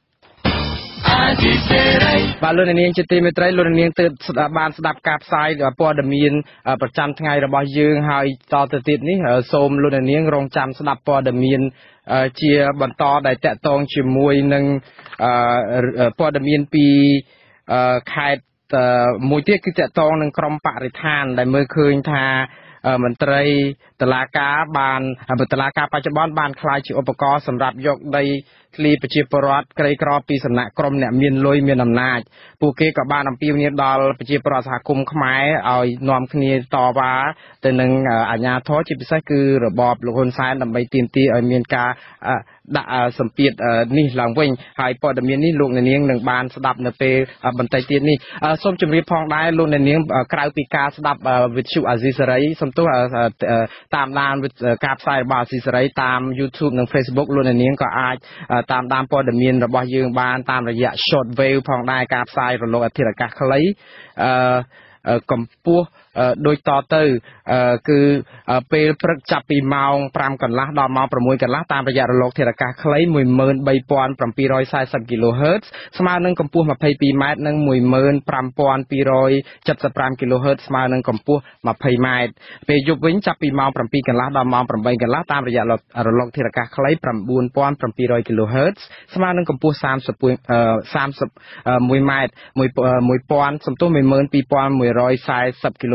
បាទលោកនាងជាទីមេត្រីលោកនាងទើបបានស្ដាប់ការផ្សាយព័ត៌មានប្រចាំថ្ងៃរបស់យើងហើយតទៅទៀតនេះសូមលោកនាងរងចាំស្ដាប់ព័ត៌មានជាបន្តដែលតាក់ទងជាមួយនឹងព័ត៌មានពីខេត្តមួយទៀតគឺតាក់ទងនឹងក្រមបរិស្ថានដែលមើលឃើញថាមន្ត្រីតុលាការបានតុលាការបច្ចុប្បន្នបានក្លាយជាឧបករណ៍សម្រាប់យកដីធ្លីប្រជាពលរដ្ឋក្រីក្រពីសំណាក់ក្រុមអ្នកមានលុយមានអំណាចពួកគេក៏បានអំពាវនាវដល់ប្រជាពលរដ្ឋសហគមន៍ខ្មែរឲ្យនាំគ្នាតវ៉ាទៅនឹងអាជ្ញាធរជាពិសេសគឺរបបលោកហ៊ុនសែនដើម្បីទាមទារឲ្យមានការដាក់សម្ពាធនេះឡើងវិញហើយព័ត៌មាននេះលោកអ្នកនាងនឹងបានស្ដាប់នៅពេលបន្តិចទៀតនេះសូមជម្រាបផងដែរលោកអ្នកនាងក្រៅពីការស្ដាប់វិទ្យុអាស៊ីសេរីសំទោសតាមដានការផ្សាយរបស់អាស៊ីសេរីតាម YouTube និង Facebook លោកអ្នកនាងក៏អាចតាមដានព័ត៌មានរបស់យើងបានតាមរយៈ short wave ផងដែរការផ្សាយរលកធាតុអាកាសខ្លីអឺកម្ពស់ដូចតទៅគឺពេលព្រឹកចាប់ពីម៉ោងប្រាំកន្លះដល់ម៉ោងប្រាំមួយកន្លះតាមរយៈរលកធាតុអាកាសខ្លី một nghìn ba trăm bảy mươi គីឡូហឺតซ์ ស្មើនឹងកម្ពស់ยี่สิบสองម៉ែត្រនិង một nghìn năm trăm hai mươi lăm គីឡូហឺតซ์ ស្មើនឹងកម្ពស់ยี่สิบម៉ែត្រពេលយប់វិញចាប់ពីម៉ោងប្រាំពីរកន្លះដល់ម៉ោងប្រាំបីកន្លះតាមរយៈរលកធាតុអាកាសខ្លី chín nghìn bảy trămគីឡូហឺតซ์ ស្មើនឹងកម្ពស់三十一ម៉ែត្រ một nghìn សំទោស một nghìn hai trămสี่mươi គីឡូ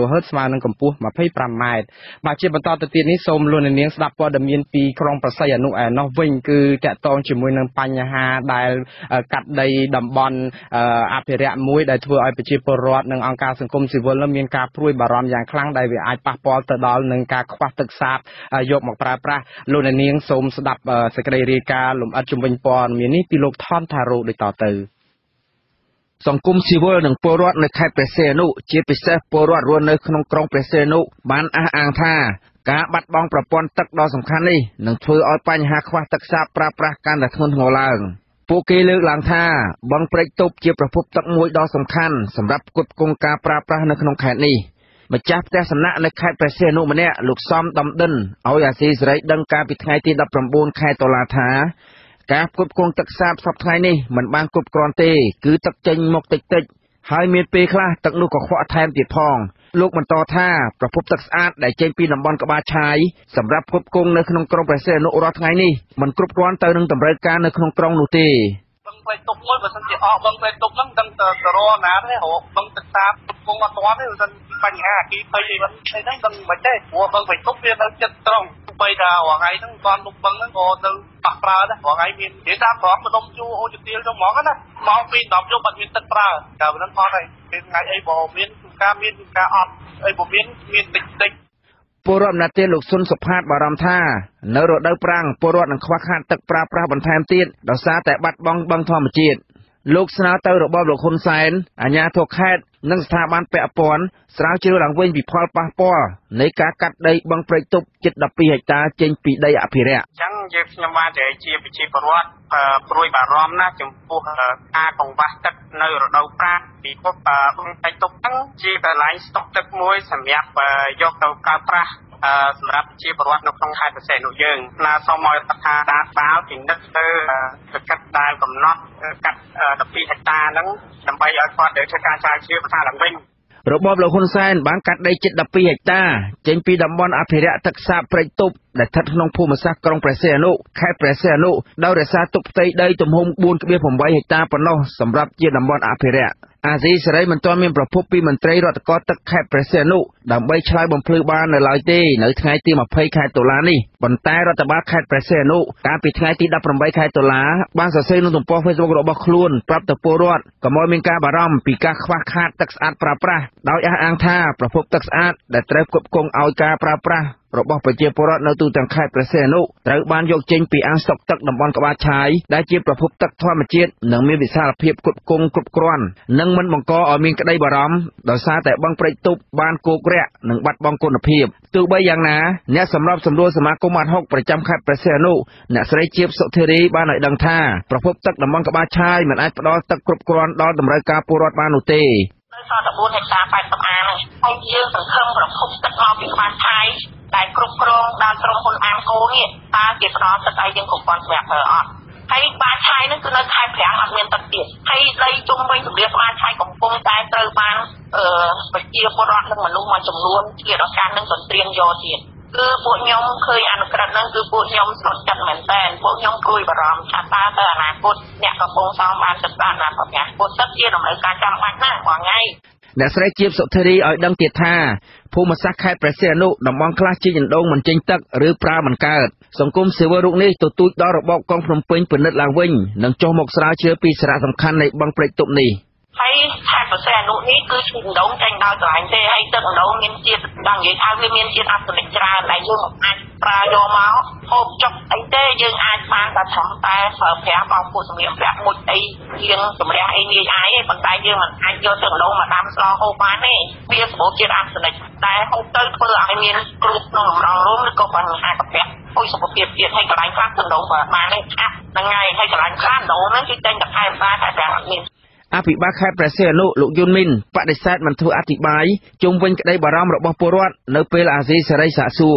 Kilohertz ស្មើនឹងកម្ពស់ยี่สิบห้าម៉ែត្របាទជាបន្តទៅទៀតនេះសូមលោកនាងស្ដាប់ព័ត៌មានពីក្រុងប្រស័យអនុឯណោះវិញគឺតាក់ទងជាមួយនឹងបញ្ហាដែលកាត់ដីតំបន់អភិរក្សមួយដែលធ្វើឲ្យប្រជាពលរដ្ឋនិងអង្គការសង្គមស៊ីវិលមានការព្រួយបារម្ភយ៉ាងខ្លាំងដែលវាអាចប៉ះពាល់ទៅដល់នឹងការខ្វះទឹកសាបយកមកប្រើប្រាស់លោកនាងសូមស្ដាប់សេចក្តីរាយការណ៍លម្អិតជំវិញព័ត៌មាននេះពីលោកថនថារ៉ូដូចតទៅសង្គមស៊ីវិលនិងពលរដ្ឋនៅខេត្តព្រះសីហនុជាពិសេសពលរដ្ឋរស់នៅក្នុងក្រុងព្រះសីហនុបានអះអាងថាការបាត់បង់ប្រព័ន្ធទឹកដ៏សំខាន់នេះនឹងធ្វើឲ្យបញ្ហាខ្វះទឹកសាបប្រើប្រាស់កាន់តែធ្ងន់ធ្ងរឡើងពួកគេលើកឡើងថាបឹងព្រែកទប់ជាប្រភពទឹកមួយដ៏សំខាន់សម្រាប់ផ្គត់ផ្គង់ការប្រើប្រាស់នៅក្នុងខេត្តនេះម្ចាស់ផ្ទះសំណាក់នៅខេត្តព្រះសីហនុម្នាក់លោកសំដំដិនឲ្យអាស៊ីសេរីដឹងកាលពីថ្ងៃទីដប់ប្រាំបួនខែតុលាថាការផ្គត់ផ្គង់ទឹកសាបសប្តាហ៍ថ្ងៃនេះមិនបានគ្រប់គ្រាន់ទេគឺទឹកចេញមកតិចតិចហើយមានពេលខ្លះទឹកនោះក៏ខ្វក់ថែមទៀតផងលោកបន្តថាប្រភពទឹកស្អាតដែលចេញពីតំបន់ក្បាលឆាយសម្រាប់ផ្គត់ផ្គង់នៅក្នុងក្រុងព្រះសីហនុរាល់ថ្ងៃនេះមិនគ្រប់គ្រាន់ទៅនឹងតម្រូវការនៅក្នុងក្រុងនោះទេបឹងព្រែកទុកមួយបើសិនជាអស់បឹងព្រែកទុកហ្នឹងដឹងទៅទៅរណាទេរកបឹងទឹកសាបផ្គត់ផ្គង់អត់ទាន់ទេបើសិនបញ្ហាអគិភ័យអីមិនអីហ្នឹងដឹងមិនទេព្រោះបឹងព្រែកទុកវានៅចិត្តត្រង់បីថារងថ្ងៃហ្នឹងគាត់លុបបឹងហ្នឹងក៏ទៅប៉ះប្រើដែររងថ្ងៃមាននិយាយតាមត្រង់ម្ដុំជួអូជទាលទៅហ្មងណាមកពីដប់យប់អត់មានទឹកប្រើតែប៉ុណ្ណឹងអត់ហើយពេលថ្ងៃអីបើមានការមានការអត់អីបើមានមានតិចតិចពលរដ្ឋណាទេលោកសុនសុផាតបារម្ភថានៅរដូវប្រាំងពលរដ្ឋនឹងខ្វះខាតទឹកប្រើប្រាស់បន្ថែមទៀតដោយសារតែបាត់បង់បឹងធម្មជាតិលោកស្នើទៅរបបលោកហ៊ុនសែនអាជ្ញាធរខេត្តនិងស្ថាប័នពាក់ព័ន្ធស្រាវជ្រាវឡើងវិញពីផលប៉ះពាល់នៃការកាត់ដីបឹងព្រែកទប់ជិតដប់ពីរហិកតាចេញពីដីអភិរក្សអញ្ចឹងយើងខ្ញុំបានជាជាប្រជាពលរដ្ឋព្រួយបារម្ភណាស់ចំពោះការកង្វះទឹកនៅរដូវប្រាំងពីព្រោះបឹងព្រែកទប់ហ្នឹងជាកន្លែងស្តុកទឹកមួយសម្រាប់យកទៅប្រើប្រាស់សម្រាប់ជាពលរដ្ឋនៅក្នុងខេត្តព្រះសីហនុយើងណាសូមឲ្យរដ្ឋាភិបាលបាល់ពិនិត្យទៅប្រកាសដែលកំណត់កាត់ដប់ពីរហិកតាហ្នឹងដើម្បីឲ្យគាត់ទៅធ្វើការស្រាវជ្រាវបន្តឡើងវិញរបបលោកហ៊ុនសែនបានកាត់ដីជិតដប់ពីរហិកតាចេញពីតំបន់អភិរក្សទឹកសាបព្រែកទប់ដែលស្ថិតក្នុងភូមិសាស្ត្រក្រុងព្រះសីហនុខេត្តព្រះសីហនុដោយរក្សាទុកផ្ទៃដីទំហំ បួន,ប្រាំបី ហិកតាប៉ុណ្ណោះសម្រាប់ជាតំបន់អភិរក្សអាស៊ីសេរីមិនទាន់មានប្រភពពីមន្ត្រីរដ្ឋបាលទឹកខេត្តព្រះសីហនុដើម្បីឆ្លើយបំភ្លឺបាននៅឡើយទេនៅថ្ងៃទីยี่สิบខែតុលានេះប៉ុន្តែរដ្ឋបាលខេត្តព្រះសីហនុកាលពីថ្ងៃទីដប់ប្រាំបីខែតុលាបានសរសេរនៅទំព័រ Facebook របស់ខ្លួនប្រាប់ទៅពលរដ្ឋកុំឲ្យមានការបារម្ភពីការខ្វះខាតទឹកស្អាតប្រើប្រាស់ដោយអះអាងថាប្រភពទឹកស្អាតដែលត្រូវផ្គត់ផ្គង់ឲ្យការប្រើប្រាស់របស់ប្រជាពលរដ្ឋនៅទូទាំងខេត្តព្រះសីហនុត្រូវបានយកចេញពីអាងស្តុកទឹកតំបន់ក្បាលឆាយដែលជាប្រភពទឹកធម្មជាតិនិងមានវិសាលភាពផ្គត់ផ្គង់គ្រប់គ្រាន់និងមិនបង្កឲ្យមានក្តីបារម្ភដោយសារតែបឹងព្រែកទប់បានគោករាក់និងបាត់បង់គុណភាពទោះបីយ៉ាងណាអ្នកសម្របសម្រួលសមាគមអាត់ហុកប្រចាំខេត្តព្រះសីហនុអ្នកស្រីជាបសុធារីបានឲ្យដឹងថាប្រភពទឹកតំបន់ក្បាលឆាយមិនអាចផ្ដល់ទឹកគ្រប់គ្រាន់ដល់តម្រូវការពលរដ្ឋបាននោះទេសល់តែបួនហិកតាប៉ែតសិបអានហើយយើងសង្ឃឹមប្រភពទឹកមកពីក្បាលឆាយដែលគ្រប់គ្រងដល់ក្រុមហ៊ុនអាមកូនេះតើគេផ្ដល់ទឹកឲ្យយើងគ្រប់គ្រាន់សម្រាប់ប្រើអត់ហើយក្បាលឆាយនោះគឺនៅខេត្តប្រាំងអត់មានទឹកទៀតហើយដីជុំវិញសម្រាប់ក្បាលឆាយកំពុងតែត្រូវបានអឺប្រជាពលរដ្ឋនិងមនុស្សមួយចំនួនជារកាននឹងទន្ទ្រានយកទៀតគឺពួកខ្ញុំឃើញអនុក្រឹត្យហ្នឹងគឺពួកខ្ញុំស្លុតចិត្តមែនតើពួកខ្ញុំព្រួយបារម្ភថាតើទៅអនាគតអ្នកកំពុងសងបានទឹកបានណាប្រកាសពួកទឹកជាតម្រូវការចាំបាច់ណាស់មួយថ្ងៃអ្នកស្រីជាបសុធារីឲ្យដឹងទៀតថាភូមិសាស្ត្រខេត្តព្រះសីហនុតំបន់ខ្លះជាអណ្ដូងមិនចេញទឹកឬប្រើមិនកើតសង្គមស៊ីវិលរូបនេះទទូចដល់របបកុងភ្នំពេញពិនិត្យឡើងវិញនិងចុះមកស្រាវជ្រាវពីសារៈសំខាន់នៃបឹងព្រែកទប់នេះហើយខេត្តព្រះសីហនុនេះគឺជាអណ្ដូងចេញដោយកន្លែងទេហើយទឹកអណ្ដូងមានជាតិដល់និយាយថាវាមានជាតិអាស៊ីនិកច្រើនដែលយើងអាចប្រើយកមកហូបចុកអីទេយើងអាចបានតែត្រឹមតែប្រើប្រាស់បងពួកសម្រាប់ប្រាក់មួយអីជាងសម្រាប់អីនាយអាយទេប៉ុន្តែយើងមិនអាចយកទឹកអណ្ដូងមកដាំស្លហូបបានទេវាសម្បូរជាតិអាស៊ីនិកតែហូបទៅធ្វើឲ្យមានគ្រោះក្នុងរំរងរួមឬក៏បញ្ហាកាពះពុយសុខភាពទៀតហើយកន្លែងខ្លះទឹកអណ្ដូងបើបានទេអាប់ហ្នឹងហើយហើយកន្លែងខ្លះអណ្ដូងហ្នឹងគឺចេញតែខែផ្សាតែប្រាំអត់មានអភិបាលខេត្តព្រះសីហនុលោកយុនមីនបដិសេធមិនធ្វើអធិប្បាយជុំវិញក្តីបារម្ភរបស់ពលរដ្ឋនៅពេលអាស៊ីសេរីសាកសួរ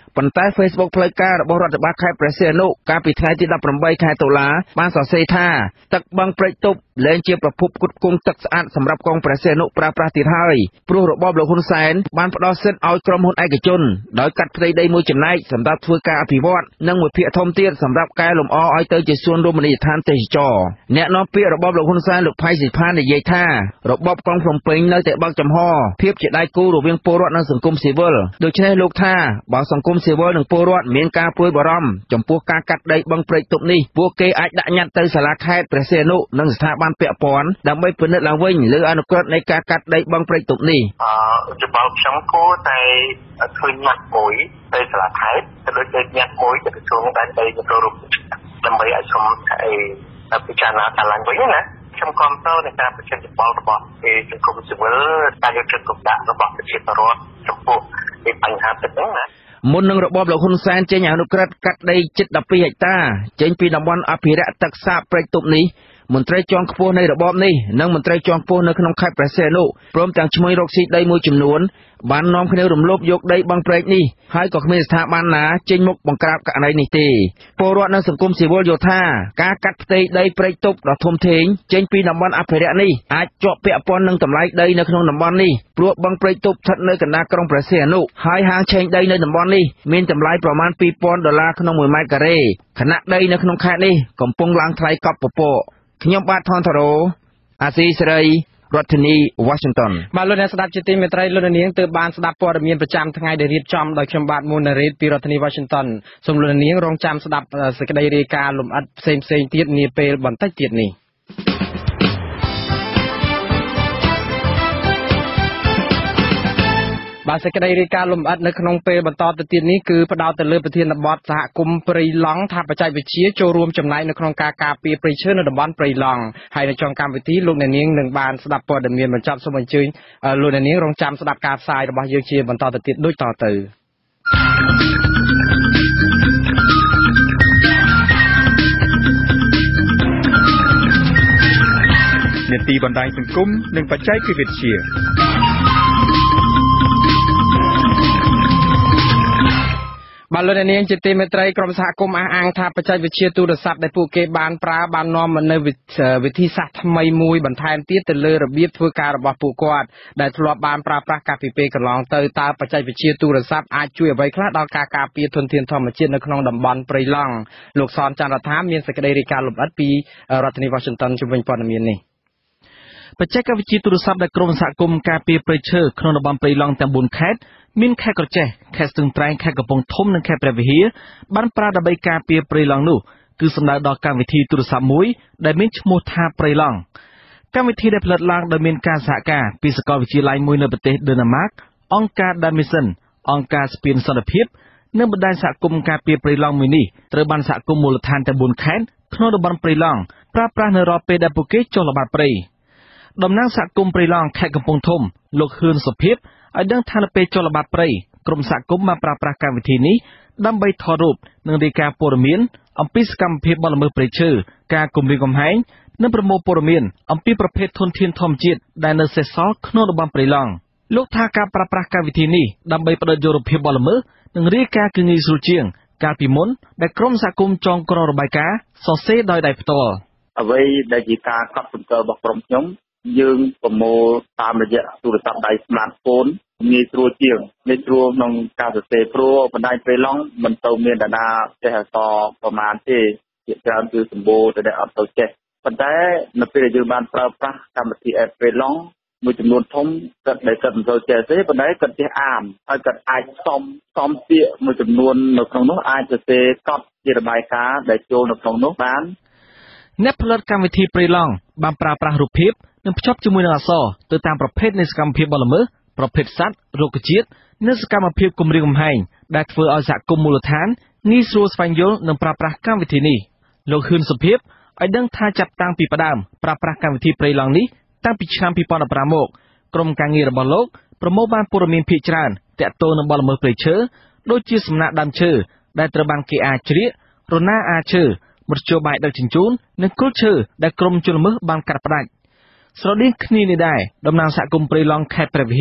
ប៉ុន្តែ Facebook ផ្លូវការរបស់រដ្ឋបាលខេត្តព្រះសីហនុកាលពីថ្ងៃទីដប់ប្រាំបីខែតុលាបានសរសេរថាទឹកបឹងព្រែកទប់លែងជាប្រភពផ្គត់ផ្គង់ទឹកស្អាតសម្រាប់កងព្រះសីហនុប្រើប្រាស់ទៀតហើយព្រោះរបបលោកហ៊ុនសែនបានផ្ដល់សិទ្ធិឲ្យក្រុមហ៊ុនឯកជនដោយកាត់ផ្ទៃដីមួយចំណែកសម្រាប់ធ្វើការអភិវឌ្ឍនិងមួយភាគធំទៀតសម្រាប់កែលម្អឲ្យទៅជាសួនរមណីយដ្ឋានទេសចរណ៍អ្នកនាំពាក្យរបបលោកហ៊ុនសែនលោកផៃស៊ីផាននិយាយថារបបក្រុងភ្នំពេញនៅតែបើកចំហភាពជាដៃគូរវាងពលរដ្ឋនិងសង្គមស៊ីវិលដូច្នេះលោកថាបើសង្គមស៊ីវិលនិងពលរដ្ឋមានការព្រួយបារម្ភចំពោះការកាត់ដីបឹងព្រែកទប់នេះពួកគេអាចដាក់ញត្តិទៅសាលាខេត្តព្រះសីហនុនិងស្ថាប័នពាក់ព័ន្ធដើម្បីពិនិត្យឡើងវិញលើអនុក្រឹត្យនៃការកាត់ដីបឹងព្រែកទប់នេះអឺចំពោះខ្ញុំគួរតែឃើញញត្តិមួយទៅសាលាខេត្តទៅដូចជាញត្តិមួយទៅក្រសួងដែនដីនិងរូបដើម្បីឲ្យខ្ញុំអីពិចារណាតាមឡើងវិញណាខ្ញុំគាំទ្រในការប្រជែងបលរបស់ពីសង្គមស៊ីវិលការយកចិត្តទុកដាក់របស់ប្រជាពលរដ្ឋចំពោះពីបញ្ហាទឹកហ្នឹងណាមុននឹងរបបលោកហ៊ុនសែនចេញអនុក្រឹត្យកាត់ដីជិតដប់ពីរហិកតាចេញពីតំបន់អភិរក្សទឹកសាបព្រែកទប់នេះមន្ត្រីជាន់ខ្ពស់នៃរបបនេះនិងមន្ត្រីជាន់ខ្ពស់នៅក្នុងខេត្តព្រះសីហនុព្រមទាំងឈ្មោះរកស៊ីដីមួយចំនួនបាននាំគ្នារំលោភយកដីបឹងព្រែកនេះហើយក៏គ្មានស្ថាប័នណាចេញមុខបង្ក្រាបករណីនេះទេពលរដ្ឋនិងសង្គមស៊ីវិលយល់ថាការកាត់ផ្ទៃដីព្រែកទប់ដ៏ធំធេងចេញពីតំបន់អភិរក្សនេះអាចជាប់ពាក់ព័ន្ធនឹងតម្លៃដីនៅក្នុងតំបន់នេះព្រោះបឹងព្រែកទប់ស្ថិតនៅកណ្ដាលក្រុងព្រះសីហនុហើយហាងឆេងដីនៅតំបន់នេះមានតម្លៃប្រមាណពីរពាន់ដុល្លារក្នុងមួយម៉ែត្រការ៉េខណៈដីនៅក្នុងខេត្តនេះកំពុងឡើងថ្លៃកប់ពពកខ្ញុំបាទថនថារ៉ូអាស៊ីសេរីរដ្ឋធានី Washington បាទលោកអ្នកស្ដាប់ជាទីមេត្រីលោកនាងទើបបានស្ដាប់ព័ត៌មានប្រចាំថ្ងៃដែលរៀបចំដោយខ្ញុំបាទមុនរ៉េតពីរដ្ឋធានី Washington សូមលោកនាងរងចាំស្ដាប់សេចក្តីរាយការណ៍លម្អិតផ្សេងៗទៀតនាពេលបន្តិចទៀតនេះបាទសេចក្តីរាយការណ៍លម្អិតនៅក្នុងពេលបន្តទៅទៀតនេះគឺផ្ដោតទៅលើប្រធានបទសហគមន៍ព្រៃឡង់ថាបច្ចេកវិទ្យាចូលរួមចំណែកនៅក្នុងការការពារព្រៃឈើនៅតំបន់ព្រៃឡង់ហើយនៅtrongកម្មវិធីលោកអ្នកនាងនឹងបានស្ដាប់ព័ត៌មានបញ្ចប់សូមអញ្ជើញលោកអ្នកនាងរងចាំស្ដាប់ការផ្សាយរបស់យើងជាបន្តទៅទៀតដូចតទៅនេតិបណ្ដាញសង្គមនិងបច្ចេកវិទ្យាបាទលោកនាងជាទីមេត្រីក្រុមសហគមន៍អះអាងថាបច្ចេកវិទ្យាទូរស័ព្ទដែលពួកគេបានប្រើបាននាំមកនៅវិធីសាស្ត្រថ្មីមួយបន្ថែមទៀតទៅលើរបៀបធ្វើការរបស់ពួកគាត់ដែលធ្លាប់បានប្រើប្រាស់កាលពីពេលកន្លងទៅតើបច្ចេកវិទ្យាទូរស័ព្ទអាចជួយអ្វីខ្លះដល់ការការពារធនធានធម្មជាតិនៅក្នុងតំបន់ព្រៃឡង់លោកសនចន្ទរដ្ឋាមានសេចក្តីរាយការណ៍លម្អិតពីរដ្ឋធានី Washington ជំវិញព័ត៌មាននេះបច្ចេកវិទ្យាទូរស័ព្ទដែលក្រុមសហគមន៍ការពារព្រៃឈើក្នុងតំបន់ព្រៃឡង់ទាំងបួនខេត្តមានខេត្តក្រចេះខេត្តស្ទឹងត្រែងខេត្តកំពង់ធំនិងខេត្តព្រះវិហារបានប្រើដើម្បីការពារព្រៃឡង់នោះគឺសំដៅដល់កម្មវិធីទូរស័ព្ទមួយដែលមានឈ្មោះថាព្រៃឡង់កម្មវិធីដែលផលិតឡើងដោយមានការសហការពីសាកលវិទ្យាល័យមួយនៅប្រទេសដឺណាម៉ាកអង្គការ Damison អង្គការស្ពានសន្តិភាពនិងបណ្ដាញសហគមន៍ការពារព្រៃឡង់មួយនេះត្រូវបានសហគមន៍មូលដ្ឋានទាំងបួនខេត្តក្នុងតំបន់ព្រៃឡង់ប្រើប្រាស់នៅរាល់ពេលដែលពួកគេចុះល្បាតព្រៃតំណាងសហគមន៍ព្រៃឡង់ខេត្តកំពង់ធំលោកហ៊ឿនសុភាពឲ្យដឹងថានៅពេលចុះល្បាតព្រៃក្រុមសហគមន៍បានប្រើប្រាស់កម្មវិធីនេះដើម្បីថតរូបនិងរាយការណ៍ព័ត៌មានអំពីសកម្មភាពបទល្មើសព្រៃឈើការគំរាមកំហែងនិងប្រមូលព័ត៌មានអំពីប្រភេទធនធានធម្មជាតិដែលនៅសេសសល់ក្នុងតំបន់ព្រៃឡង់លោកថាការប្រើប្រាស់កម្មវិធីនេះដើម្បីផ្ដិតយករូបភាពបទល្មើសនិងរាយការណ៍គឺងាយស្រួលជាងកាលពីមុនដែលក្រុមសហគមន៍ចងក្រងរបាយការណ៍សរសេរដោយដៃផ្ទាល់អ្វីដែលជាការកត់សម្គាល់របស់ក្រុមខ្ញុំយើងប្រមូលតាមរយៈទូរស័ព្ទដៃ smartphone ងាយស្រួលជាងងាយស្រួលក្នុងការសរសេរព្រោះបណ្ដាញព្រៃឡង់មិនទៅមានតាណាចេះអក្សរប្រមាណទេជាច្រើនគឺសម្បូរតែអត់ទៅចេះប៉ុន្តែនៅពេលដែលយើងបានប្រើប្រាស់កម្មវិធី app ព្រៃឡង់មួយចំនួនធំគាត់ដែលគាត់មិនទៅចេះទេប៉ុន្តែគាត់ចេះអានហើយគាត់អាចសំសំពាក្យមួយចំនួននៅក្នុងនោះអាចសរសេរកត់ជារបាយការណ៍ដែលចូលនៅក្នុងនោះបានអ្នកផលិតកម្មវិធីព្រៃឡង់បានប្រើប្រាស់រូបភាពនិងភ្ជាប់ជាមួយនឹងអក្សរទៅតាមប្រភេទនៃសកម្មភាពបទល្មើសប្រភេទសត្វរុក្ខជាតិនិងសកម្មភាពគំរាមកំហែងដែលធ្វើឲ្យសហគមន៍មូលដ្ឋានងាយស្រួលស្វែងយល់និងប្រើប្រាស់កម្មវិធីនេះលោកហ៊ឿនសុភាពឲ្យដឹងថាចាប់តាំងពីផ្ដើមប្រើប្រាស់កម្មវិធីព្រៃឡង់នេះតាំងពីឆ្នាំពីរពាន់ដប់ប្រាំមកក្រុមការងាររបស់លោកប្រមូលបានព័ត៌មានភាគច្រើនទាក់ទងនឹងបទល្មើសព្រៃឈើដូចជាសំណាក់ដើមឈើដែលត្រូវបានគេអាចជ្រៀករណាអាឈើមធ្យោបាយដឹកជញ្ជូននិងគល់ឈើដែលក្រុមជនល្មើសបានកាត់ផ្ដាច់ស្រដៀងគ្នានេះដែរតំណាងសហគមន៍ព្រៃឡង់ខេត្តព្រះវិហារ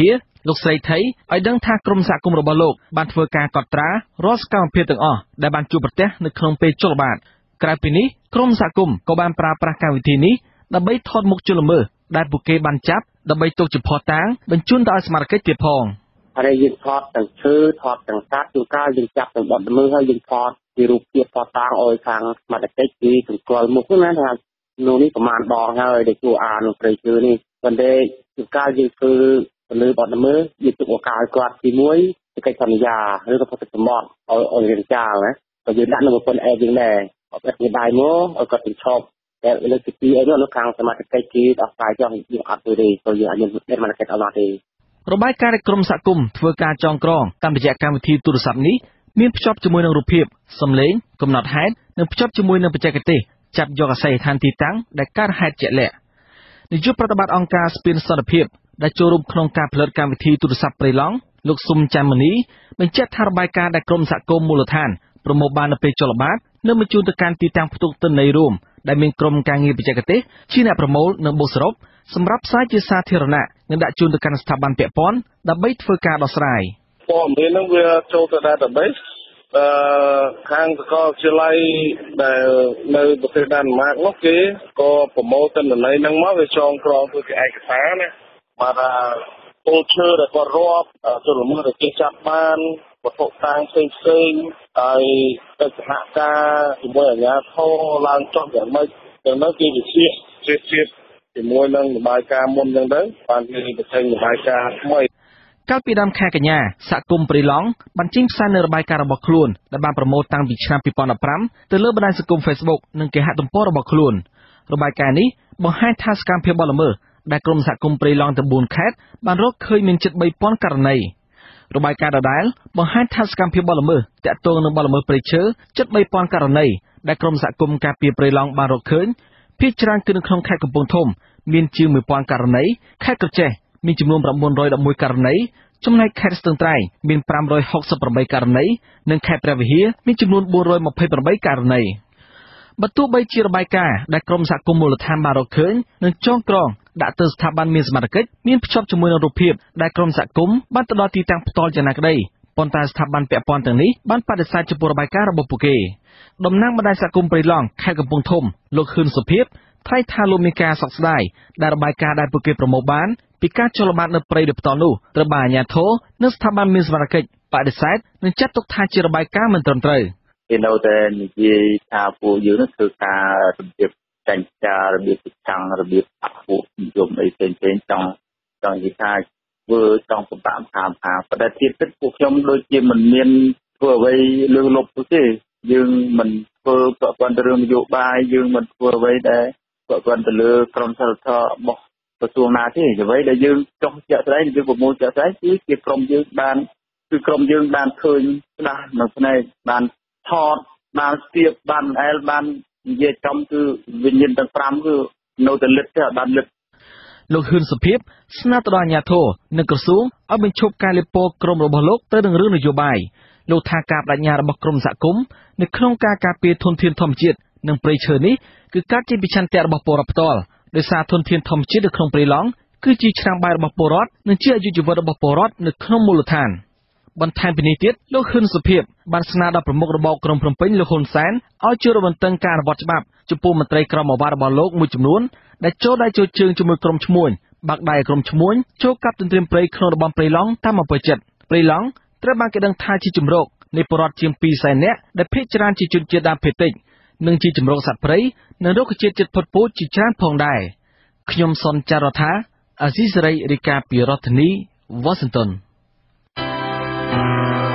លោកស្រីថៃឲ្យដឹងថាក្រុមសហគមន៍របស់លោកបានធ្វើការកត់ត្រារាល់សកម្មភាពទាំងអស់ដែលបានជួបប្រទះនៅក្នុងពេលជលបាតក្រៅពីនេះក្រុមសហគមន៍ក៏បានប្រើប្រាស់កម្មវិធីនេះដើម្បីថតមុខជលមើដែលពួកគេបានចាប់ដើម្បីទុកជាភស្តុតាងបញ្ជូនទៅឲ្យសមាជិកទៀតផងហើយយើងថតទាំងឈើថតទាំងសត្វជួនកាលយើងចាប់ទាំងបទល្មើសហើយយើងថតពីរូបភាពផតតាងឲ្យខាងសមាជិកគេសង្កល់មុខណាថានោះនេះប្រហែលដងហើយដែលជួអានក្នុងព្រៃឈើនេះប៉ុន្តែជួនកាលយើងធ្វើលើបទល្មើសយើងទុកឱកាសឲ្យគាត់ទីមួយទៅកិច្ចសន្យាឬក៏ផុតសម្បត្តិឲ្យឲ្យរៀងចាលណាក៏យើងដាក់នៅប្រព័ន្ធអេយើងដែរអត់គេដៃមកឲ្យគាត់ទៅឈប់តែលើកទីពីរអីនោះនៅខាងសមាជិកគេដោះស្រាយចង់យើងអត់ទៅទេព្រោះយើងអត់មានសមាជិកអត់មកទេរបាយការណ៍ក្រុមសហគមន៍ធ្វើការចងក្រងតាមរយៈកម្មវិធីទូរស័ព្ទនេះមានភ្ជាប់ជាមួយនឹងរូបភាពសំឡេងកំណត់ហេតុនិងភ្ជាប់ជាមួយនឹងបច្ចេកទេសចាប់យកអាស័យដ្ឋានទីតាំងដែលកើតហេតុជាក់លាក់នាយកប្រតិបត្តិអង្គការស្ពានសន្តិភាពដែលចូលរួមក្នុងការផលិតកម្មវិធីទូរស័ព្ទព្រៃឡង់លោកស៊ុំចាន់ម៉ានីបញ្ជាក់ថារបាយការណ៍ដែលក្រុមសហគមន៍មូលដ្ឋានប្រមូលបាននៅពេលចលបាតនឹងបញ្ជូនទៅកាន់ទីតាំងផ្ទុកទិន្នន័យរួមដែលមានក្រុមការងារបច្ចេកទេសជាអ្នកប្រមូលនិងបូកសរុបសម្រាប់ផ្សាយជាសាធារណៈនិងដាក់ជូនទៅកាន់ស្ថាប័នពាក់ព័ន្ធដើម្បីធ្វើការដោះស្រាយព័ត៌មានហ្នឹងវាចូលទៅ database អឺខាងសាកលវិទ្យាល័យដែលនៅប្រទេសដានម៉ាកនោះគេក៏ប្រមូលទិន្នន័យហ្នឹងមកវាចងក្រងធ្វើជាឯកសារណាបាទថាពលឈើដែលគាត់រាប់ជលមើលដែលគេចាប់បានវត្ថុតាងផ្សេងផ្សេងហើយទៅសហការជាមួយអាជ្ញាធរឡើងចុះយ៉ាងម៉េចទាំងនោះគេវិជាជាជាជាមួយនឹងរបាយការណ៍មុនអញ្ចឹងទៅបានគេបញ្ចេញរបាយការណ៍ថ្មីកាលពីដើមខែកញ្ញាសហគមន៍ព្រៃឡង់បានចេញផ្សាយនៅរបាយការណ៍របស់ខ្លួនដែលបានប្រមូលតាំងពីឆ្នាំពីរពាន់ដប់ប្រាំទៅលើបណ្ដាញសង្គម Facebook និងគេហទំព័ររបស់ខ្លួនរបាយការណ៍នេះបង្ហាញថាសកម្មភាពបទល្មើសដែលក្រុមសហគមន៍ព្រៃឡង់ទាំងបួនខេត្តបានរកឃើញមានជិតបីពាន់ករណីរបាយការណ៍ដដែលបង្ហាញថាសកម្មភាពបទល្មើសតាក់ទងនឹងបទល្មើសព្រៃឈើជិតបីពាន់ករណីដែលក្រុមសហគមន៍ការពារព្រៃឡង់បានរកឃើញភាគច្រើនគឺនៅក្នុងខេត្តកំពង់ធំមានជាងមួយពាន់ករណីខេត្តក្រចេះមានចំនួន៩រយដប់មួយករណីចំណែកខេត្តស្ទឹងត្រែងមានប្រាំរយហុកសិបប្រាំបីករណីនិងខេត្តព្រះវិហារមានចំនួនបួនរយម្ភៃប្រាំបីករណីបើទោះបីជារបាយការណ៍ដែលក្រុមសហគមន៍មូលដ្ឋានបានរកឃើញនិងចងក្រងដាក់ទៅស្ថាប័នមានសមត្ថកិច្ចមានភ្ជាប់ជាមួយនឹងរូបភាពដែលក្រុមសហគមន៍បានទៅដល់ទីតាំងផ្ទាល់យ៉ាងណាក្តីប៉ុន្តែស្ថាប័នពាក់ព័ន្ធទាំងនេះបានបដិសេធចំពោះរបាយការណ៍របស់ពួកគេតំណាងបណ្ដាញសហគមន៍ព្រៃឡង់ខេត្តកំពង់ធំលោកហ៊ឿនសុភាពថ្លែងថាលោកមានការសោកស្ដាយដែលរបាយការណ៍ដែលពួកគេប្រមូលបានពីការចលបាតនៅព្រៃដោយផ្ទាល់នោះត្រូវបានអាជ្ញាធរនិងស្ថាប័នមានសមត្ថកិច្ចបដិសេធនិងចាត់ទុកថាជារបាយការណ៍មិនត្រឹមត្រូវគេនៅតែនិយាយថាពួកយើងនឹងធ្វើការរបៀបចាញ់ចារបៀបចង់របៀបអពួកនិយមអីផ្សេងផ្សេងចង់ចង់និយាយថាធ្វើចង់សម្បាក់ខាមខាងប៉ុន្តែទៀតទឹកពួកខ្ញុំដូចជាមិនមានធ្វើអ្វីលើលុបទេយើងមិនធ្វើប្រព័ន្ធរឿងនយោបាយយើងមិនធ្វើអ្វីដែលប្រព័ន្ធទៅលើក្រមសីលធម៌របស់ក្រសួងណាទេអ្វីដែលយើងចង់ជាក់ស្ដែងយើងប្រមូលជាក់ស្ដែងគឺជាក្រមយើងបានគឺក្រមយើងបានឃើញស្ដាស់នៅផ្នែកបានថតបានស្ទាបបានអែលបាននិយាយចំគឺវិញ្ញាណទាំងប្រាំគឺនៅតែលិតទេអត់បានលិតលោកហ៊ឿនសុភាពស្នើទៅដល់អាជ្ញាធរនិងក្រសួងឲ្យបញ្ឈប់ការលាបពណ៌ក្រុមរបស់លោកទៅនឹងរឿងនយោបាយលោកថាការបដិញ្ញារបស់ក្រុមសហគមន៍នៅក្នុងការការពារធនធានធម្មជាតិនិងព្រៃឈើនេះគឺកើតចេញពីឆន្ទៈរបស់ពលរដ្ឋផ្ទាល់ដោយសារធនធានធម្មជាតិនៅក្នុងព្រៃឡង់គឺជាឆ្នាំបាយរបស់ពលរដ្ឋនិងជាអាយុជីវិតរបស់ពលរដ្ឋនៅក្នុងមូលដ្ឋានបន្ថែមពីនេះទៀតលោកហ៊ុនសុភាពបានស្នើដល់ប្រមុខរបបក្រុងភ្នំពេញលោកហ៊ុនសែនឲ្យជួយរំបន្ទឹងការអនុវត្តច្បាប់ចំពោះមន្ត្រីក្រមអាវ៉ាត់របស់លោកមួយចំនួនដែលចូលដៃចូលជើងជាមួយក្រុមឈ្មួញបាក់ដៃឲ្យក្រុមឈ្មួញចូលកាប់ទន្ទ្រានព្រៃក្នុងតំបន់ព្រៃឡង់តាមអំពើចិត្តព្រៃឡង់ត្រូវបានគេដឹងថាជាជំរកនៃពលរដ្ឋជាងពីរសែននាក់ដែលភាគច្រើនជាជនជាតិដើមភាគតិចនិងជាជំរកសត្វព្រៃនិងរុក្ខជាតិជិតផុតពូជជាច្រើនផងដែរខ្ញុំសុនចាររថាអាស៊ីសេរីរាយការណ៍ពីរដ្ឋធានី Washington